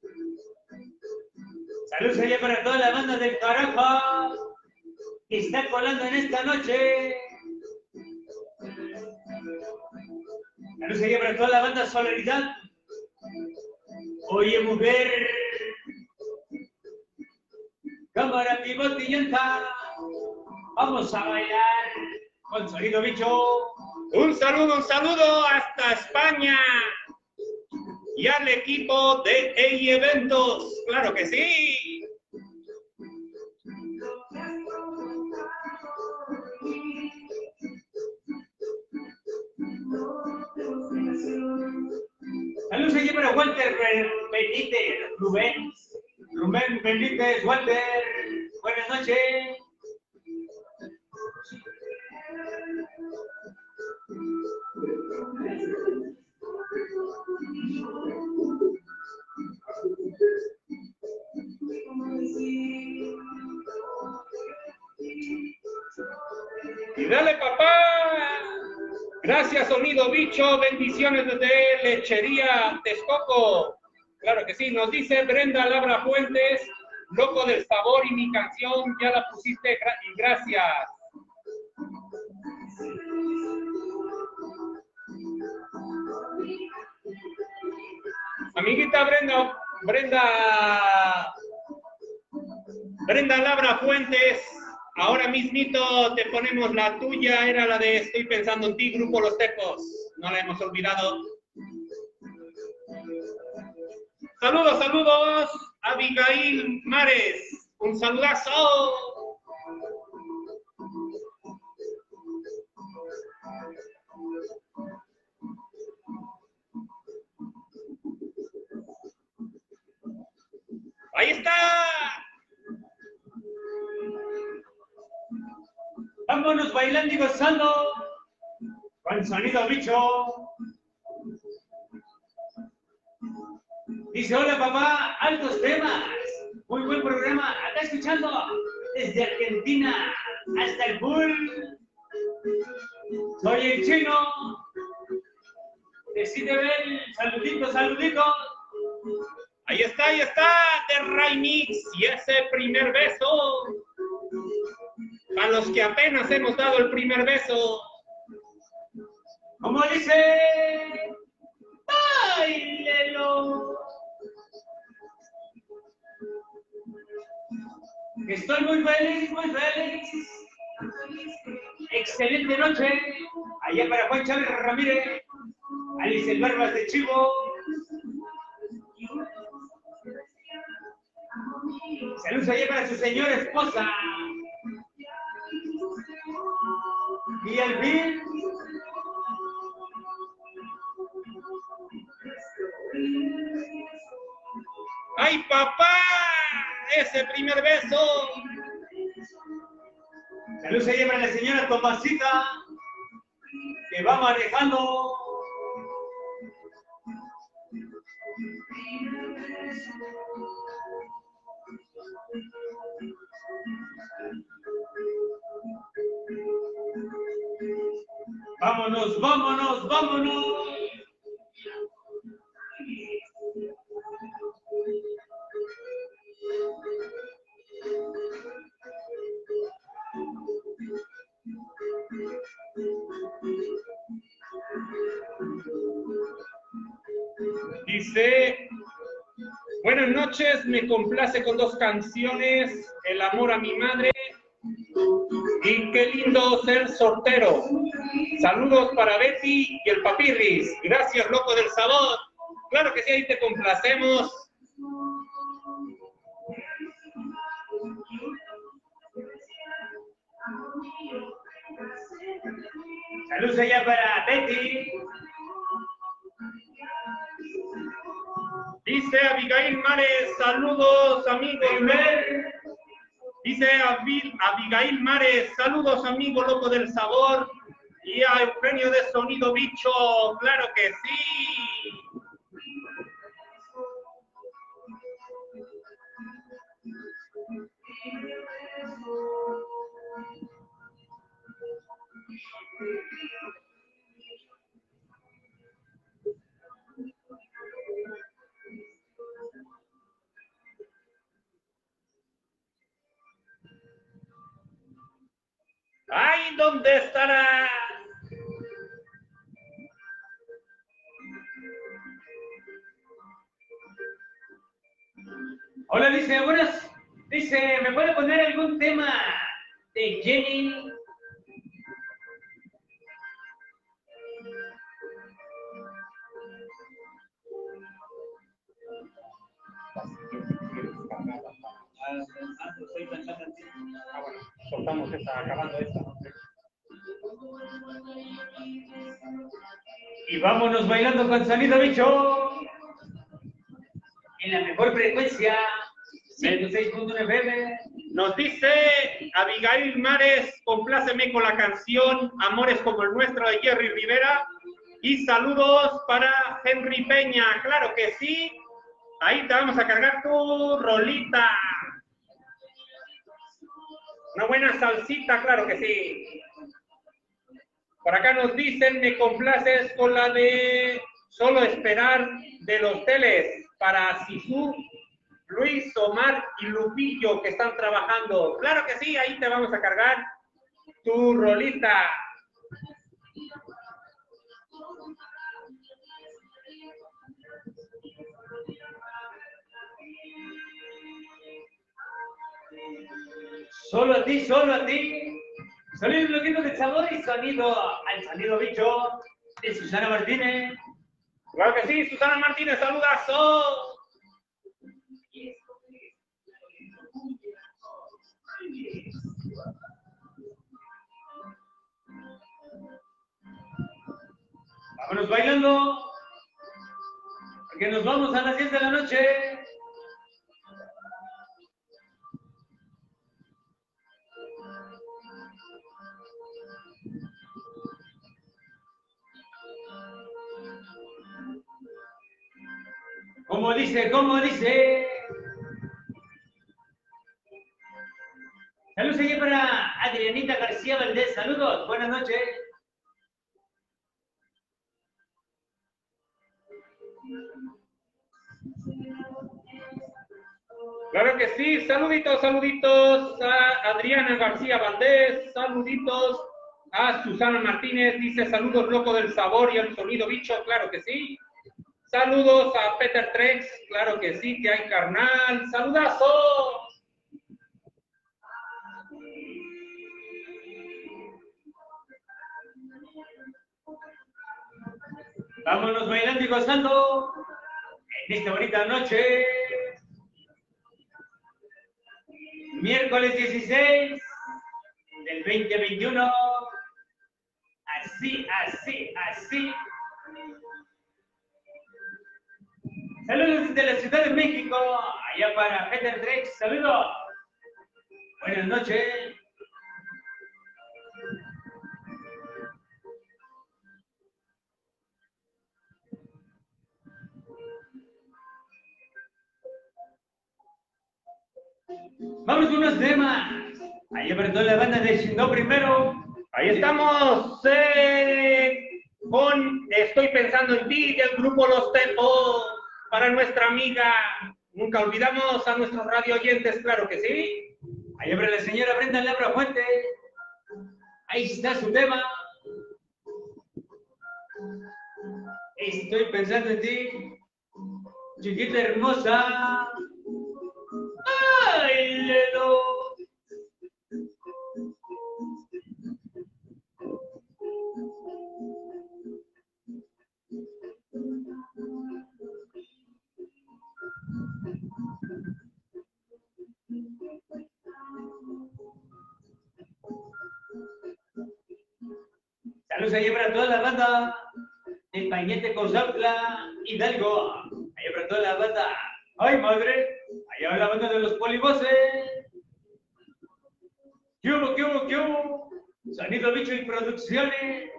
Saludos allá para toda la banda del Caracas que está colando en esta noche. Saludos allá para toda la banda Solaridad. Oye Mujer. Cámara, pivote y llanta. Vamos a bailar con Sonido Bicho. Un saludo hasta España. Y al equipo de EI Eventos. Claro que sí. Saludos allá para Walter Benítez, Rubén Benítez, Walter. Buenas noches. Y dale, papá. Gracias, Sonido Bicho. Bendiciones desde Lechería Texcoco. Claro que sí. Nos dice Brenda Labra Fuentes, Loco del Sabor, y mi canción ya la pusiste. Gracias. Amiguita Brenda Labra Fuentes, ahora mismito te ponemos la tuya, era la de Estoy Pensando en Ti, Grupo Los Tecos, no la hemos olvidado. Saludos, Abigail Mares, un saludazo. Ahí está. Vámonos bailando y gozando con Sonido Bicho. Dice, hola papá, altos temas. Muy buen programa. Acá escuchando desde Argentina hasta el Bull. Soy el Chino. Decide ver, saluditos. Ahí está, de Raimix y ese primer beso. A los que apenas hemos dado el primer beso. Como dice, bailelo. Estoy muy feliz. Excelente noche. Allá para Juan Chávez Ramírez, Alice el Barbas de Chivo. Saludos allá para su señora esposa. Y al fin. ¡Ay, papá! ¡Ese primer beso! Saludos allá para la señora Tomasita, que va manejando. Vámonos. Dice, buenas noches, me complace con dos canciones, El amor a mi madre y Qué lindo ser soltero. Saludos para Betty y el Papirris. Gracias, Loco del Sabor. Claro que sí, ahí te complacemos. Saludos allá para Betty. Dice Abigail Mares, saludos amigo. Dice Abigail Mares, saludos amigo loco del sabor. Y a Eugenio de Sonido Bicho, claro que sí. ¡Ay, dónde estará! Hola, dice, buenas. Dice, ¿me puede poner algún tema de Jenny? Soltamos esta, acabando esta. Y vámonos bailando con Sonido Bicho. En la mejor frecuencia, 106.1 FM. Nos dice Abigail Mares, compláceme con la canción Amores como el nuestro de Jerry Rivera. Y saludos para Henry Peña, claro que sí. Ahí te vamos a cargar tu rolita. Una buena salsita, claro que sí. Por acá nos dicen, me complaces con la de Solo Esperar de los Teles para Sisu, Luis, Omar y Lupillo que están trabajando. Claro que sí, ahí te vamos a cargar tu rolita. Solo a ti, solo a ti. Sonido loquito del sabor y sonido al Sonido Bicho de Susana Martínez. Claro que sí, Susana Martínez, saludazo. Vámonos bailando, porque nos vamos a las 10 de la noche. Como dice, como dice. Saludos aquí para Adrianita García Valdés. Saludos, buenas noches. Claro que sí, saluditos, saluditos a Adriana García Valdés, saluditos a Susana Martínez, dice saludos loco del sabor y el Sonido Bicho, claro que sí. Saludos a Peter Trex, claro que sí, que hay carnal, saludazo. Vámonos bailando y gozando en esta bonita noche. Miércoles 16 del 2021. Así, así, así. Saludos desde la Ciudad de México, allá para Peter Trex. Saludos. Buenas noches. Vamos con unos temas. Ahí para toda la banda de Shindo primero. Ahí estamos con Estoy pensando en ti del grupo Los Tepos para nuestra amiga. Nunca olvidamos a nuestros radio oyentes, claro que sí. Ahí para la señora Brenda Labra Fuente. Ahí está su tema. Estoy pensando en ti, chiquita hermosa. ¡Ay, Lelo! Saludos allá para toda la banda de Pañete, Cozautla, Hidalgo. Allá para toda la banda. ¡Ay, madre! Allá va la banda de los polivoces. ¿Qué hubo, qué hubo, qué hubo? Sonido Bicho y Producciones.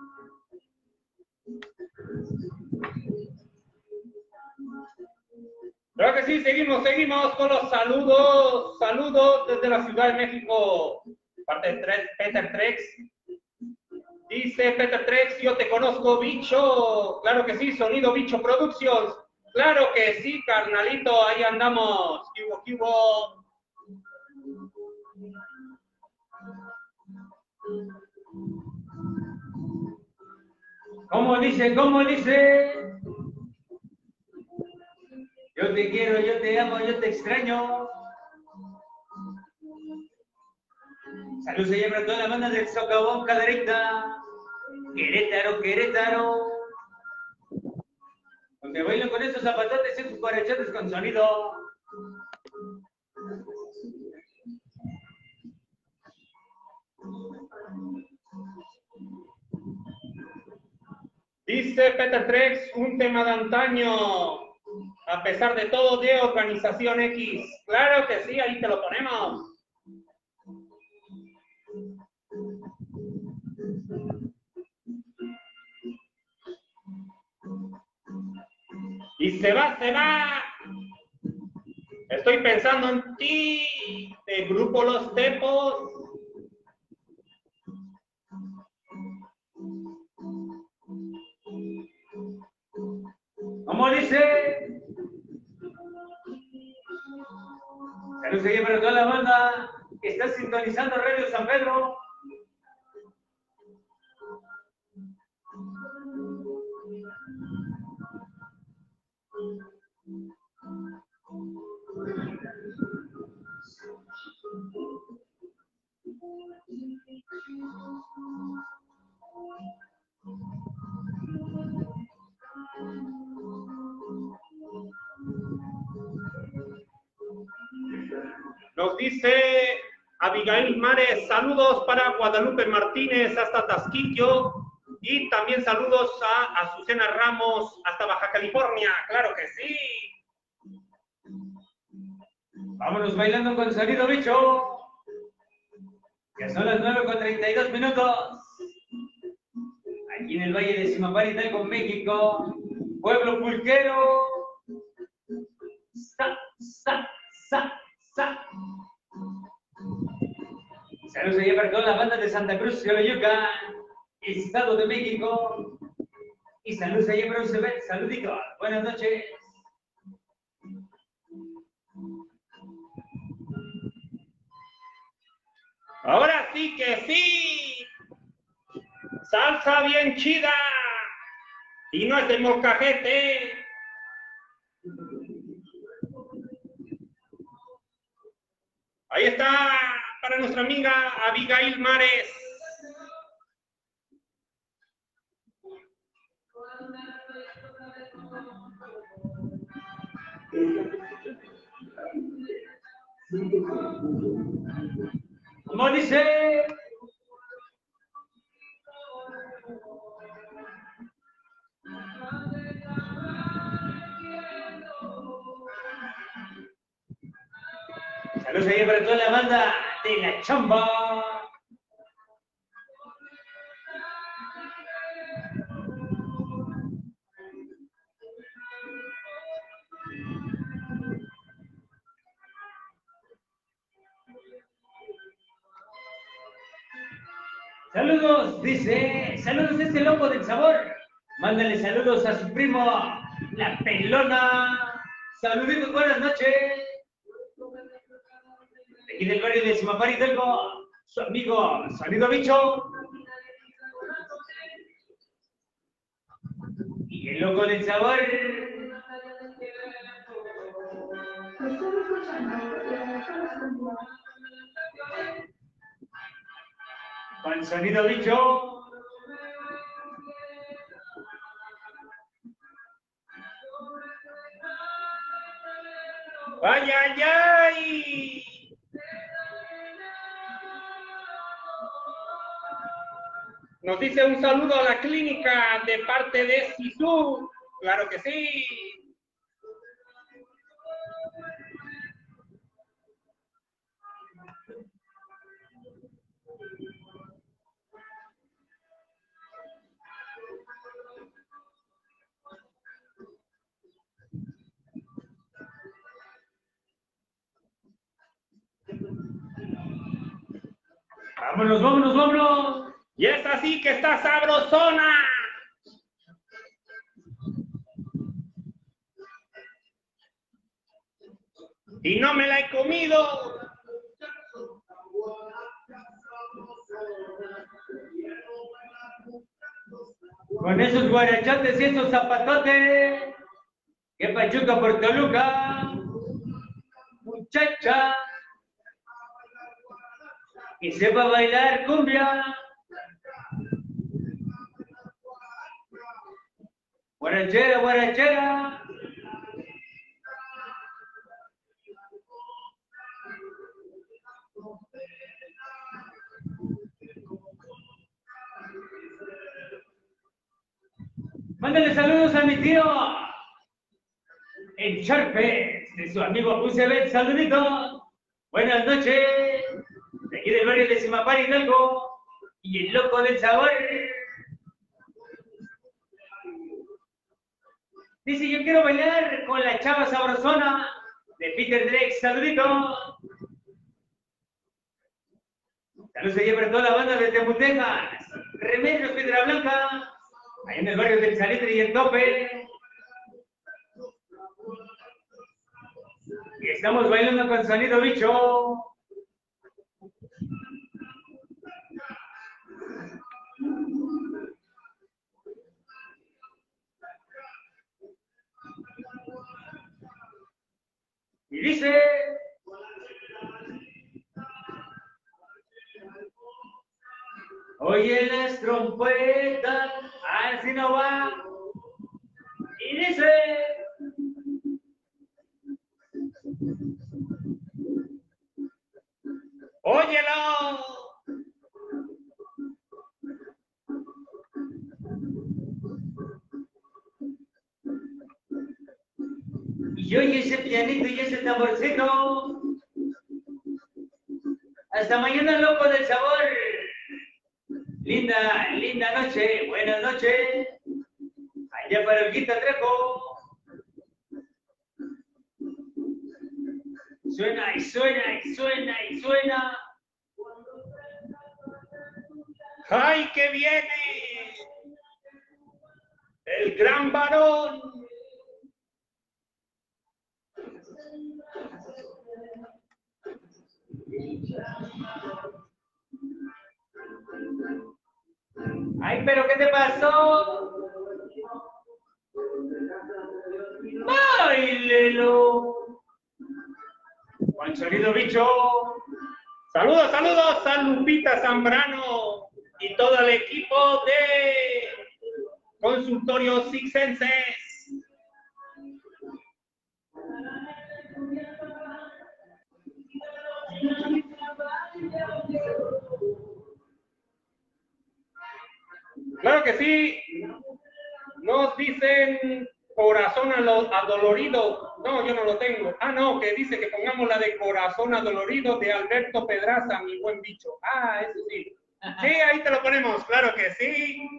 Creo que sí, seguimos con los saludos. Saludos desde la Ciudad de México. Parte de Peter Trex. Dice Peter Trex, yo te conozco, Bicho. Claro que sí, Sonido Bicho Productions. Claro que sí, carnalito, ahí andamos. ¿Qué hubo, qué hubo? ¿Cómo dice? ¿Cómo dice? Yo te quiero, yo te amo, yo te extraño. Saludos allá para toda la banda del Socavón, Cadereyta. Querétaro, Querétaro. Donde bailan con esos zapatotes y sus guarachotes con sonido. Dice Peter Trex, un tema de antaño, a pesar de todo, de Organización X. Claro que sí, ahí te lo ponemos. Y se va, se va. Estoy pensando en ti, de Grupo Los Tepos. ¿Cómo dice? Saludos allá para toda la banda que está sintonizando Radio San Pedro. Nos dice Abigail Mares, saludos para Guadalupe Martínez hasta Tasquillo y también saludos a Azucena Ramos hasta Baja California, claro que sí. Vámonos bailando con Sonido Bicho. Ya son las 9:32. Aquí en el Valle de Simapán, Hidalgo, México. Pueblo pulquero. Sa, sa, sa, sa. Saludos allá para toda la banda de Santa Cruz, Xoloyuca, Estado de México. Y saludos allá para UCB. Saluditos. Buenas noches. Ahora sí que sí. Salsa bien chida. Y no es de molcajete. Ahí está para nuestra amiga Abigail Mares. ¿Cómo dice? Saludos ahí para toda la banda de La Chamba. Saludos, dice, saludos este loco del sabor. Mándale saludos a su primo, La Pelona. Saluditos, buenas noches. Aquí del barrio de Simapán, Hidalgo, su amigo Sonido Bicho. Y el loco del sabor. Estoy escuchando la mejor cumbia. Con Sonido Bicho. ¡Ay, ay, ay! Nos dice un saludo a la clínica de parte de Sisu. Claro que sí. Vámonos, vámonos, vámonos. Y es así que está sabrosona. Y no me la he comido. Con esos guarachotes y esos zapatotes. Que Pachuca por Toluca. Muchacha. Y sepa bailar cumbia. Guarachera, guarachera. Mándale saludos a mi tío. En Charpes, de su amigo UCB. Saluditos. Buenas noches. De aquí del barrio de Simapar Hidalgo. Y el loco del sabor. Dice, yo quiero bailar con la chava sabrosona de Peter Drake. Saluditos. Saludos allá para toda la banda de Temutejas. Remedios Piedra Blanca. Ahí en el barrio del Salitre y el Tope. Y estamos bailando con Sonido Bicho. Y dice... Oye las trompetas, así no va. Y dice... ¡Óyelo! Y oye ese pianito y ese tamborcito. Hasta mañana, loco del sabor. Linda, linda noche, buenas noches. Allá para el Quinta Trejo. Suena y suena y suena y suena. ¡Ay, que viene! El gran varón. Ay, pero ¿qué te pasó? ¡Báilelo! Con Sonido Bicho. Saludos, saludos a Lupita Zambrano y todo el equipo de Consultorio Sixenses. Claro que sí. Nos dicen corazón adolorido. No, yo no lo tengo. Ah, no, que dice que pongamos la de corazón adolorido de Alberto Pedraza, mi buen bicho. Ah, eso sí. Sí, ahí te lo ponemos, claro que sí.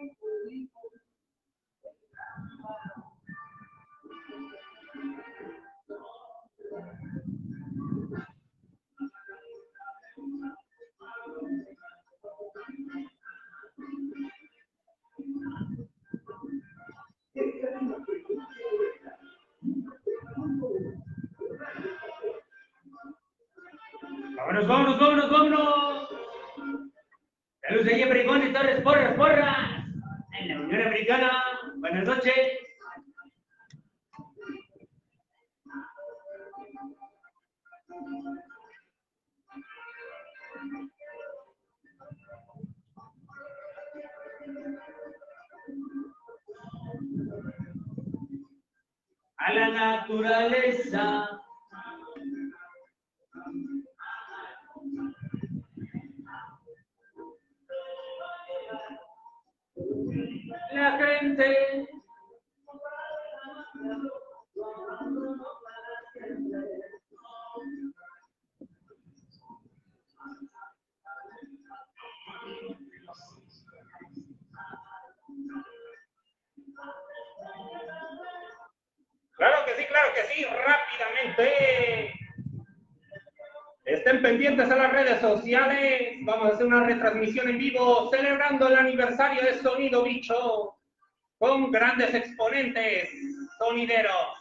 Vámonos, vámonos, vámonos, vámonos. Saludos allí, brigones, torres, porras, porras. En la Unión Americana. Buenas noches. A la naturaleza. la gente. Claro que sí, rápidamente. Estén pendientes a las redes sociales. Vamos a hacer una retransmisión en vivo celebrando el aniversario de Sonido Bicho con grandes exponentes sonideros.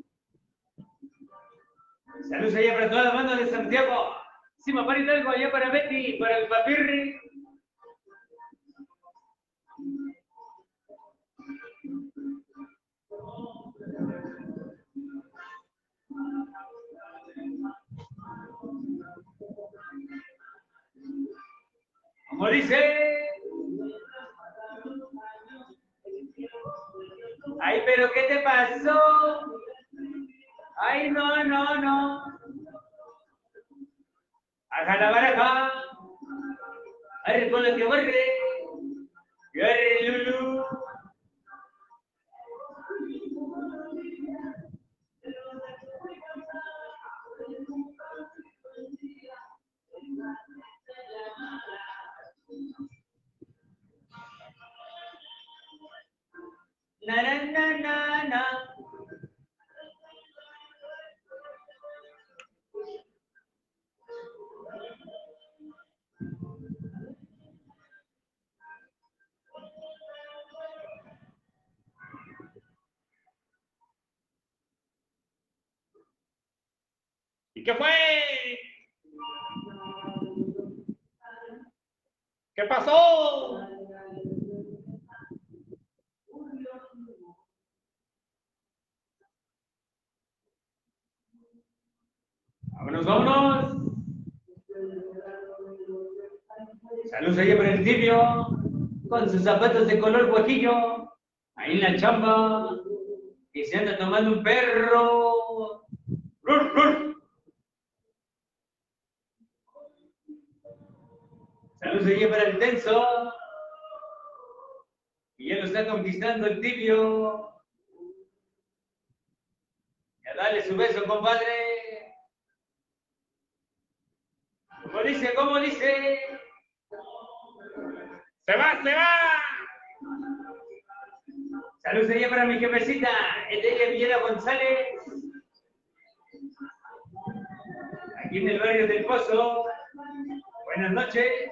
Saludos allá para toda la banda de Santiago. Sima para Hidalgo, allá para Betty, para el Papirri. Como dice. Ay, pero ¿qué te pasó? Ay, no. Aja la baraja. Arre con lo que borre. Y arre Lulu. Na. ¿Y qué fue? ¿Qué pasó? Vámonos. Saludos allá para el tibio, con sus zapatos de color guajillo, ahí en la chamba, y se anda tomando un perro. ¡Rur! Saludos allá para el tenso, y ya lo está conquistando el tibio. Ya dale su beso, compadre. ¿Cómo dice? ¡Se va! Saludos allá para mi jefecita, Etelia Villera González. Aquí en el barrio del Pozo. Buenas noches.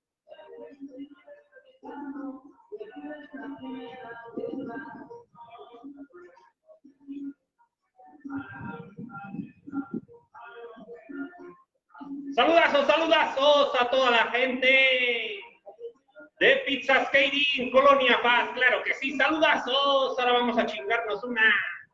Saludazos a toda la gente de Pizzas Katie, Colonia Paz, claro que sí, saludazos. Ahora vamos a chingarnos una.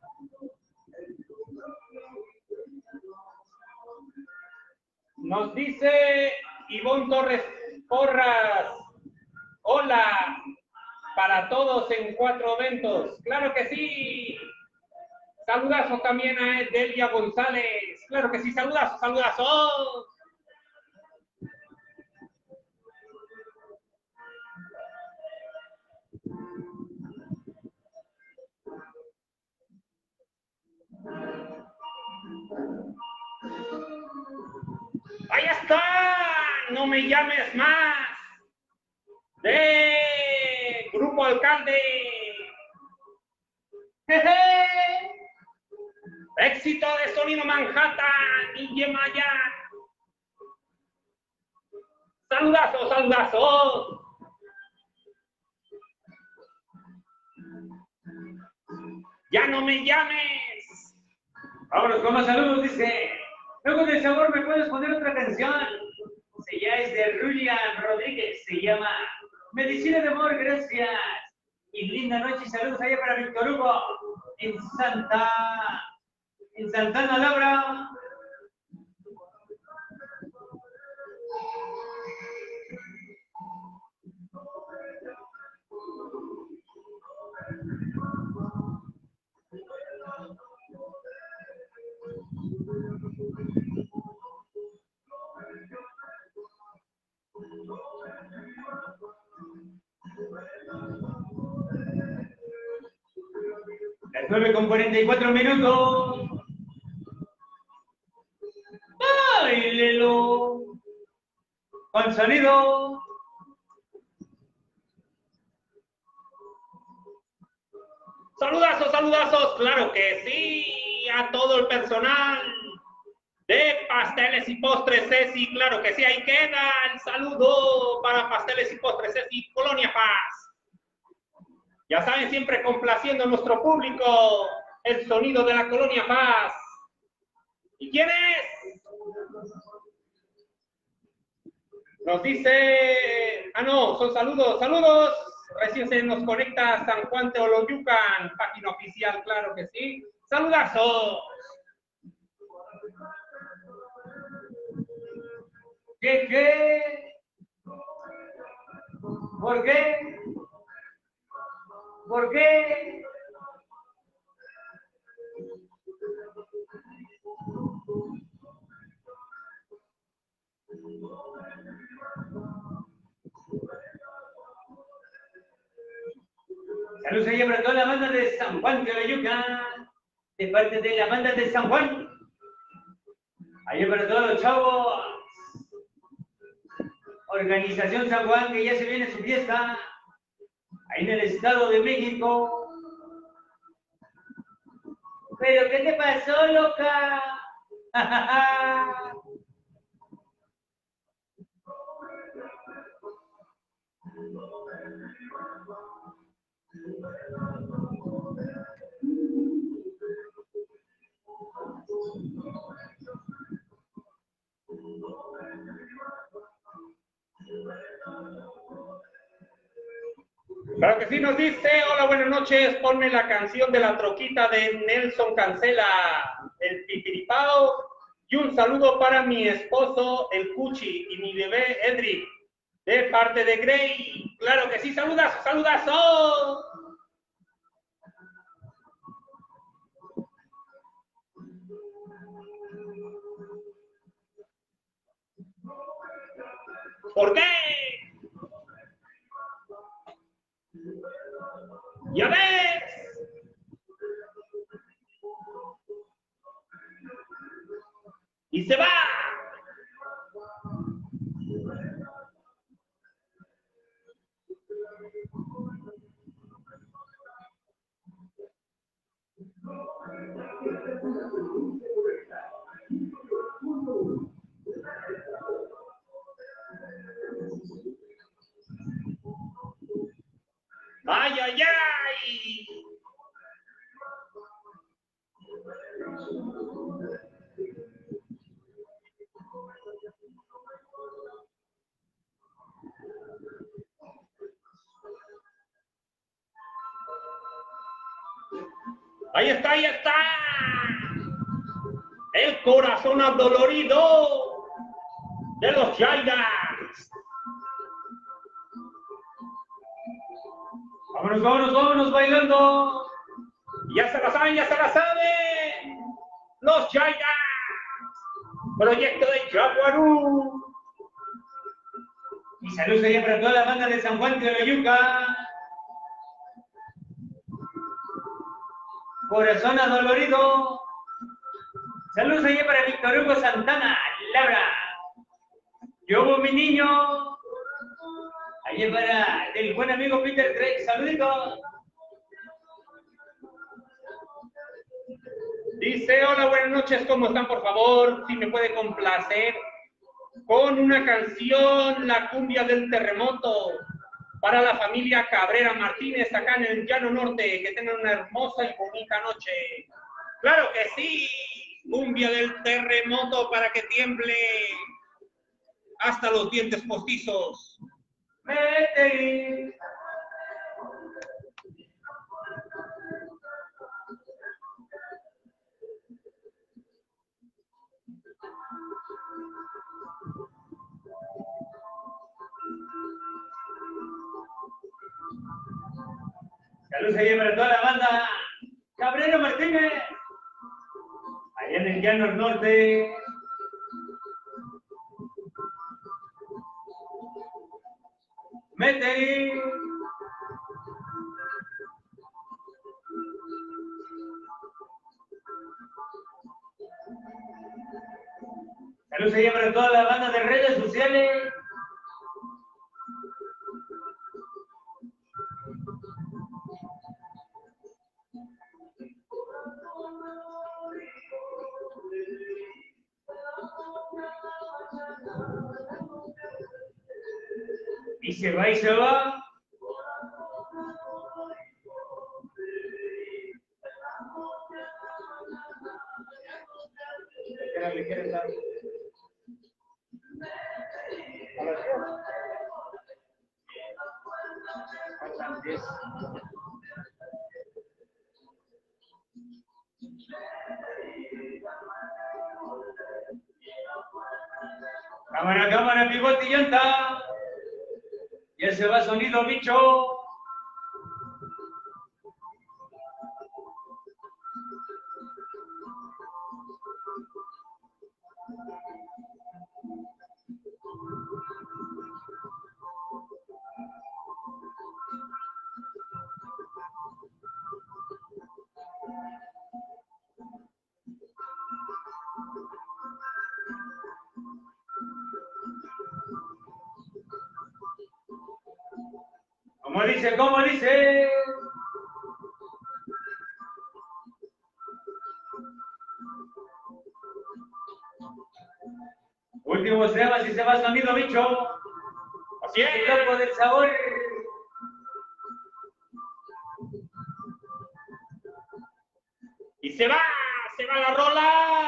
Nos dice Ivonne Torres Porras, hola, para todos en 4 eventos, claro que sí. Saludazos también a Delia González, claro que sí, saludazos. ¡Ahí está! ¡No me llames más! De Grupo Alcalde. ¡Jeje! Éxito de Sonido Manhattan y Yemaya. Saludazos. ¡Ya no me llames! Vámonos con más saludos, dice. Luego del sabor, ¿me puedes poner otra canción? Ya es de Julian Rodríguez, se llama Medicina de Amor, gracias. Y linda noche y saludos allá para Víctor Hugo, en Santana Laura. 9:44. ¡Báilelo! Con sonido. Saludazos, saludazos, claro que sí, a todo el personal de Pasteles y Postres Ceci, claro que sí, ahí queda el saludo para Pasteles y Postres Ceci, Colonia Paz. Ya saben, siempre complaciendo a nuestro público, el sonido de la Colonia Paz. ¿Y quién es? Nos dice, no, son saludos, saludos. Recién se nos conecta San Juan Teoloyucan, página oficial, claro que sí. ¡Saludazos! ¿Qué? ¿Por qué? ¿Por qué? Saludos allá para toda la banda de San Juan de Teoloyucan, de parte de la banda de San Juan. Allá para todos los chavos. Organización San Juan, que ya se viene su fiesta. Ahí en el Estado de México. ¿Pero qué te pasó, loca? Claro que sí, nos dice, hola, buenas noches, ponme la canción de la troquita de Nelson Cancela, el pipiripao, y un saludo para mi esposo, el Cuchi, y mi bebé, Edric, de parte de Grey. Claro que sí, saludazo, saludazo. ¿Por qué? ¡Ya ves! ¡Y se va! ¡Ay, ay, ay! Ahí está, ahí está. El corazón adolorido de los Giants. Vámonos, vámonos, vámonos bailando. Ya se la saben, ya se la saben. Los Giants. Proyecto de Jaguarú. Y saludos allá para toda la banda de San Juan de Teoloyucan. Corazón adolorido. Saludos allá para Víctor Hugo Santana, Laura. Yo, mi niño. Allá para el buen amigo Peter Drake, saluditos. Dice, hola, buenas noches, ¿cómo están? Por favor, si me puede complacer con una canción, La Cumbia del Terremoto, para la familia Cabrera Martínez, acá en el Llano Norte, que tengan una hermosa y bonita noche. ¡Claro que sí! Cumbia del Terremoto para que tiemble hasta los dientes postizos. Vete. Saludos allá para toda la banda Cabrera Martínez, allá en el Llano Norte. Mete. Saludos allá para toda la banda de redes sociales. Y se va y se va. ¿Le quieres dar? A las 10. Faltan 10. Cámara, cámara, pivote y llanta. Ya se va sonido, bicho. ¿Cómo dice? ¿Cómo dice? Últimos temas y se va sonido, bicho. Así es. El loco del sabor. Y se va la rola.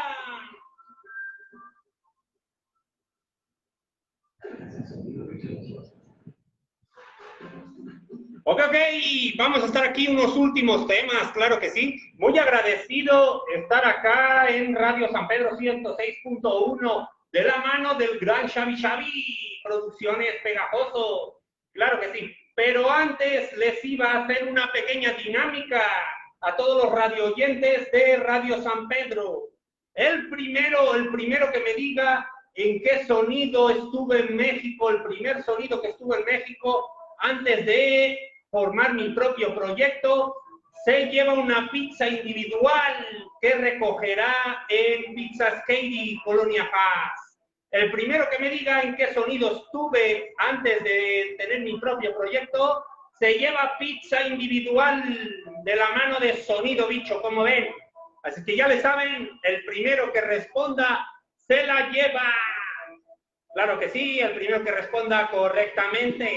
Ok, vamos a estar aquí unos últimos temas, claro que sí. Muy agradecido estar acá en Radio San Pedro 106.1 de la mano del gran Xavi Producciones Pegajoso, claro que sí. Pero antes les iba a hacer una pequeña dinámica a todos los radioyentes de Radio San Pedro. El primero que me diga en qué sonido estuve en México, el primer sonido que estuve en México antes de formar mi propio proyecto, se lleva una pizza individual que recogerá en Pizzas Katie, Colonia Paz. El primero que me diga en qué sonido estuve antes de tener mi propio proyecto, se lleva pizza individual de la mano de Sonido Bicho, como ven. Así que ya le saben, el primero que responda se la lleva. Claro que sí, el primero que responda correctamente.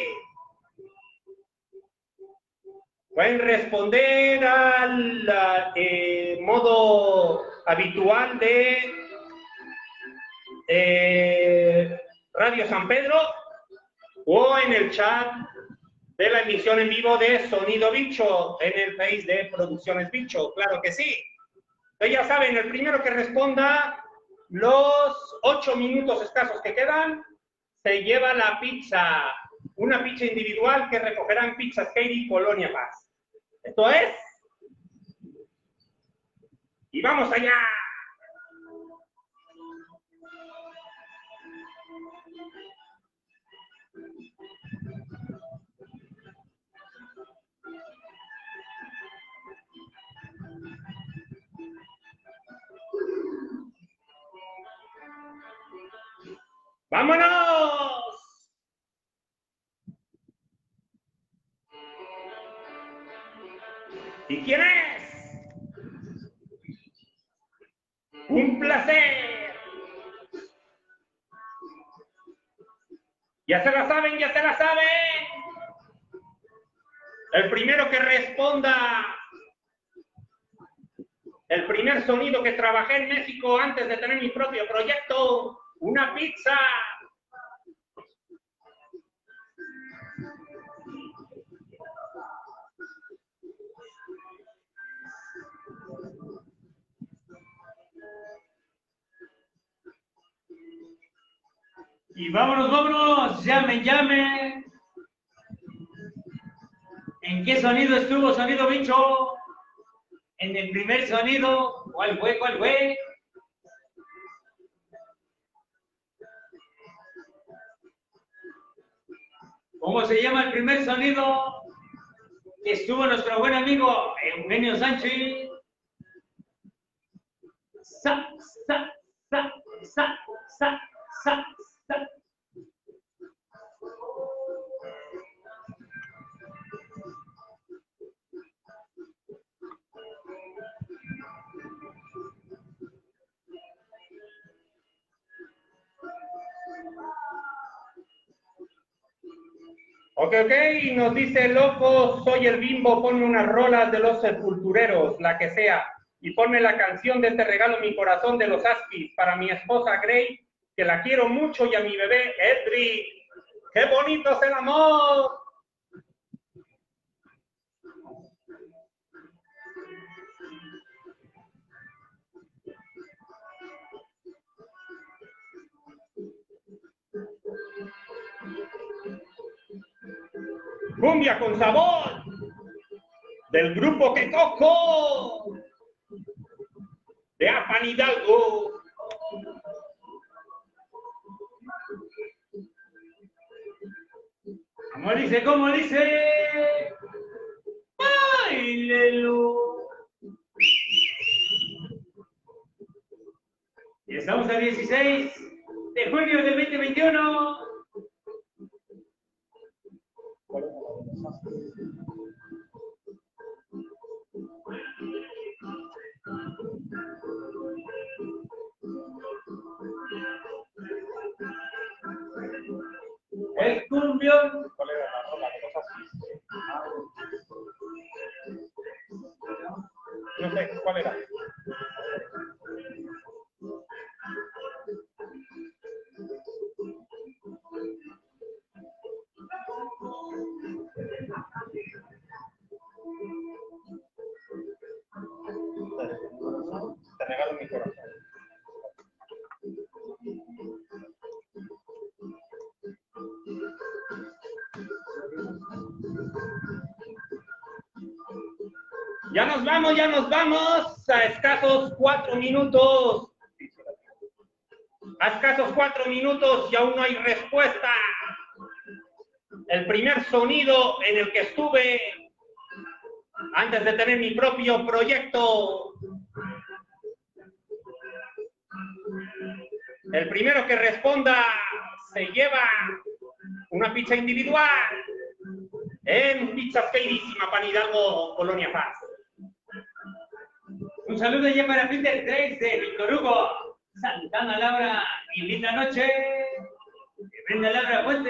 Pueden responder al modo habitual de Radio San Pedro o en el chat de la emisión en vivo de Sonido Bicho en el Face de Producciones Bicho, claro que sí. Entonces ya saben, el primero que responda los 8 minutos escasos que quedan se lleva la pizza, una pizza individual que recogerán Pizzas Katie, Colonia Paz. Esto es. Y vamos allá. ¡Vámonos! ¿Y quién es? ¡Un placer! Ya se la saben, ya se la saben. El primero que responda, el primer sonido que trabajé en México antes de tener mi propio proyecto, una pizza. Y vámonos, vámonos, llamen. ¿En qué sonido estuvo Sonido Bicho? En el primer sonido, ¿cuál fue? ¿Cómo se llama el primer sonido que estuvo nuestro buen amigo Eugenio Sánchez? Sa. sa, sa. Ok, nos dice loco, soy el Bimbo, ponme unas rolas de los Sepultureros, la que sea, y ponme la canción de Te regalo mi corazón de los Askis, para mi esposa Grey, que la quiero mucho, y a mi bebé Edric. ¡Qué bonito es el amor! Cumbia con sabor del grupo Que Coco de Apan Hidalgo. ¿Cómo dice? ¿Cómo dice? ¡Bailelo! Y estamos a 16 de junio del 2021. El cumbión. ¿Cuál era la rola de los Askis? No sé, ¿cuál era? Te regalo mi corazón. Ya nos vamos a escasos 4 minutos. A escasos 4 minutos y aún no hay respuesta. El primer sonido en el que estuve antes de tener mi propio proyecto. El primero que responda se lleva una pizza individual en Pizzas Queridísima, Pan Hidalgo, Colonia Paz. Un saludo ya para Peter Trex de Víctor Hugo, Santana Laura y linda noche. Que Brenda Laura Fuente.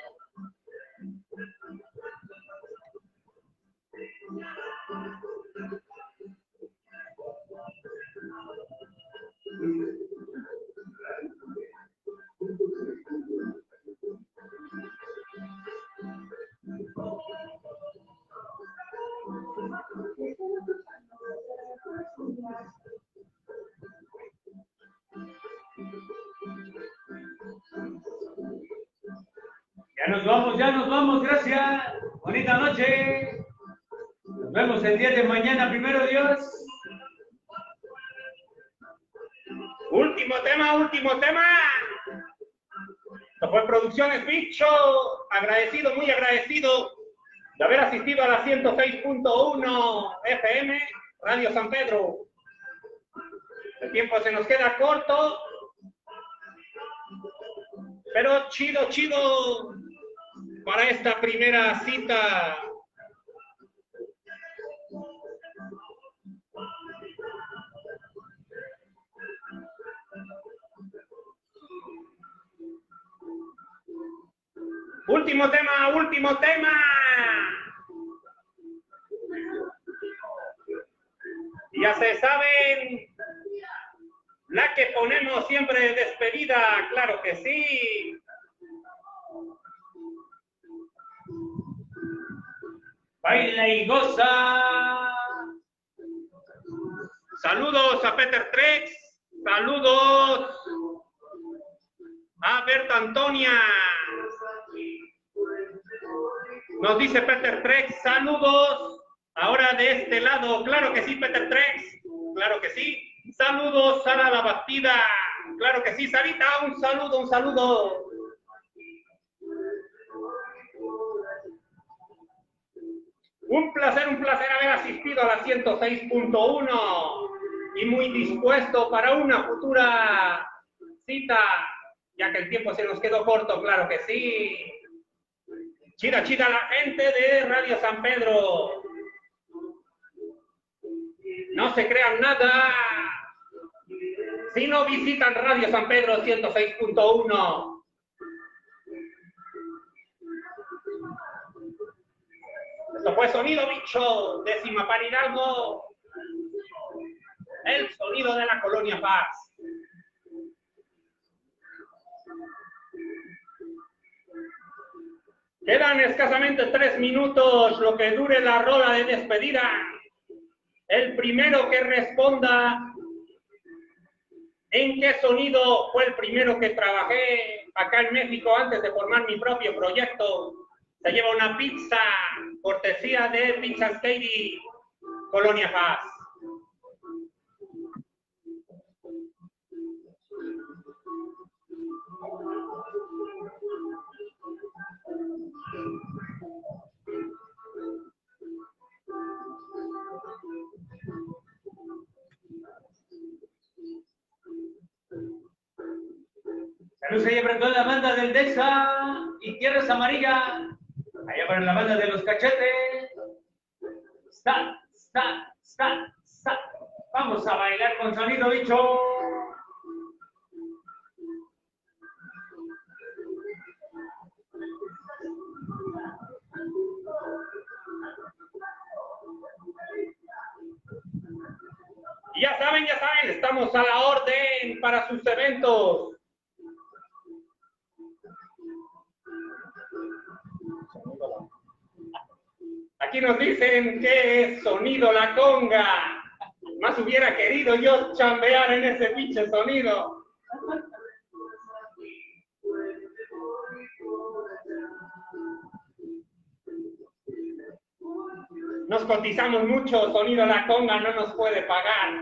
Ya nos vamos, gracias. Bonita noche. Nos vemos el día de mañana, primero Dios. Último tema. Esto fue Producciones Bicho. Agradecido, muy agradecido de haber asistido a la 106.1 FM, Radio San Pedro. El tiempo se nos queda corto, pero chido para esta primera cita. Último tema. Ya se saben, la que ponemos siempre de despedida, claro que sí. Baila y goza. Saludos a Peter Trex, saludos a Berta Antonia. Nos dice Peter Trex, saludos. Ahora de este lado, claro que sí, Peter Trex, claro que sí. Saludos, Sara La Bastida, claro que sí, Sarita, un saludo. Un placer haber asistido a la 106.1 y muy dispuesto para una futura cita ya que el tiempo se nos quedó corto, claro que sí. Chida, chida la gente de Radio San Pedro. No se crean nada si no visitan Radio San Pedro 106.1. Esto fue Sonido Bicho de Zimapán Hidalgo, el sonido de la Colonia Paz. Quedan escasamente 3 minutos, lo que dure la rola de despedida. El primero que responda en qué sonido fue el primero que trabajé acá en México antes de formar mi propio proyecto, se lleva una pizza, cortesía de Pizzas Katie, Colonia Paz. Saludos allá para toda la banda del Dexa y Tierras Amarillas. Allá para la banda de los Cachetes. Está. Vamos a bailar con Sonido Bicho. Y ya saben, estamos a la orden para sus eventos. Aquí nos dicen que es Sonido La Conga. Más hubiera querido yo chambear en ese pinche sonido. Nos cotizamos mucho, Sonido La Conga no nos puede pagar.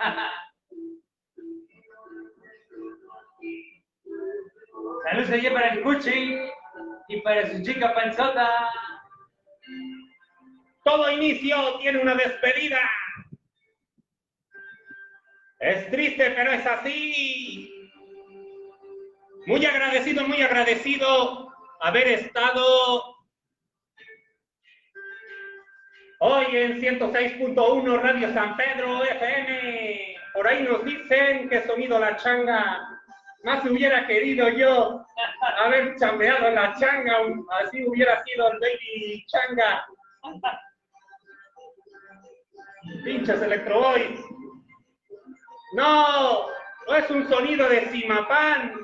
Saludos allá para el Cuchi y para su chica panzota. Todo inicio tiene una despedida. Es triste, pero es así. Muy agradecido haber estado hoy en 106.1 Radio San Pedro FM. Por ahí nos dicen que Sonido La Changa. Más hubiera querido yo haber chambeado en la changa, así hubiera sido el Baby Changa. Pinches Electro Boys. No es un sonido de Zimapán.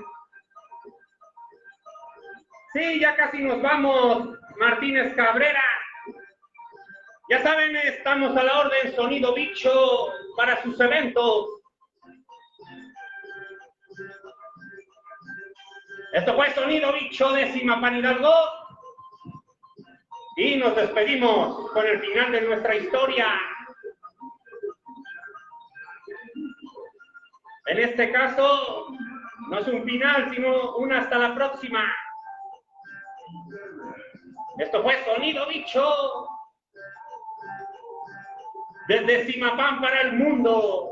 Sí, ya casi nos vamos, Martínez Cabrera. Ya saben, estamos a la orden, Sonido Bicho para sus eventos. Esto fue Sonido Bicho de Zimapán Hidalgo. Y nos despedimos con el final de nuestra historia. En este caso, no es un final, sino un hasta la próxima. Esto fue Sonido Bicho desde Zimapán para el mundo.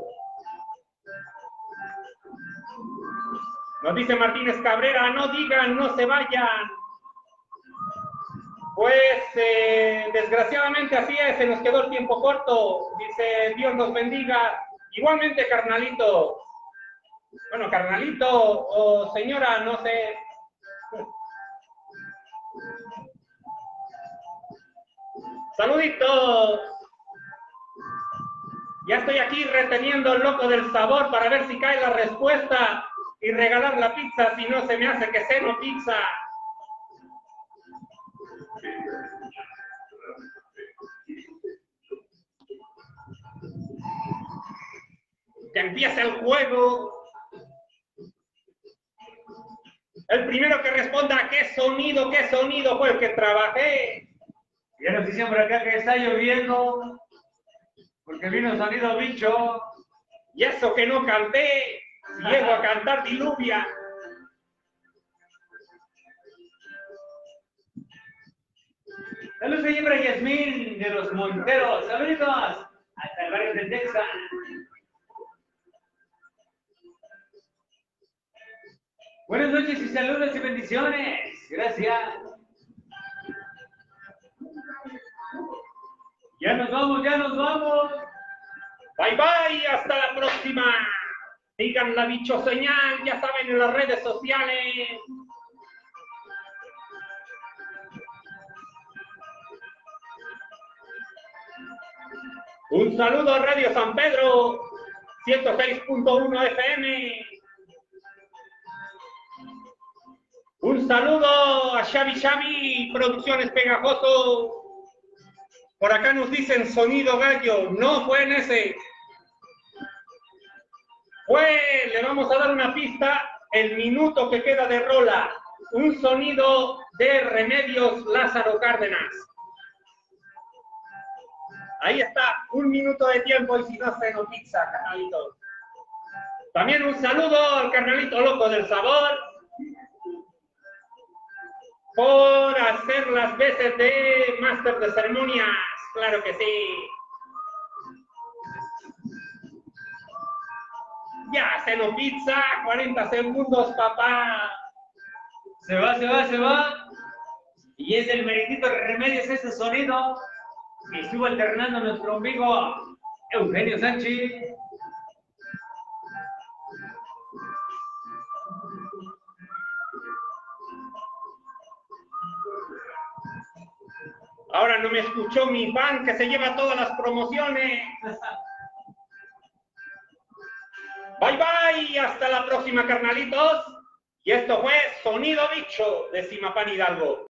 Nos dice Martínez Cabrera, no digan, no se vayan. Pues desgraciadamente así es, se nos quedó el tiempo corto. Dice, Dios los bendiga. Igualmente, carnalito. Bueno, carnalito o señora, no sé. Saluditos. Ya estoy aquí reteniendo el loco del sabor para ver si cae la respuesta y regalar la pizza, si no se me hace que ceno pizza. Que empiece el juego. El primero que responda qué sonido fue el que trabajé. Ya nos dicen por acá que está lloviendo porque vino Sonido Bicho. Y eso que no canté, si llego a cantar diluvia. Saludos allí para Yasmín de los Monteros. Saludos hasta el barrio de Texas. Buenas noches y saludos y bendiciones. Gracias. Ya nos vamos, ya nos vamos. Bye bye, hasta la próxima. Sigan la Bicho Señal, ya saben, en las redes sociales. Un saludo a Radio San Pedro, 106.1 FM. Un saludo a Xavi Producciones Pegajoso. Por acá nos dicen Sonido Gallo, no fue en ese. Le vamos a dar una pista, el minuto que queda de rola. Un sonido de Remedios Lázaro Cárdenas. Ahí está, 1 minuto de tiempo y si no se nos pizza, carnalito. También un saludo al carnalito loco del sabor por hacer las veces de máster de ceremonias, claro que sí. Ya, Seno Pizza, 40 segundos, papá. Se va, se va, se va. Y es el meritito Remedios ese sonido. Y estuvo alternando nuestro amigo Eugenio Sánchez. Ahora no me escuchó mi fan que se lleva todas las promociones. Bye bye, hasta la próxima, carnalitos. Y esto fue Sonido Bicho de Zimapán Hidalgo.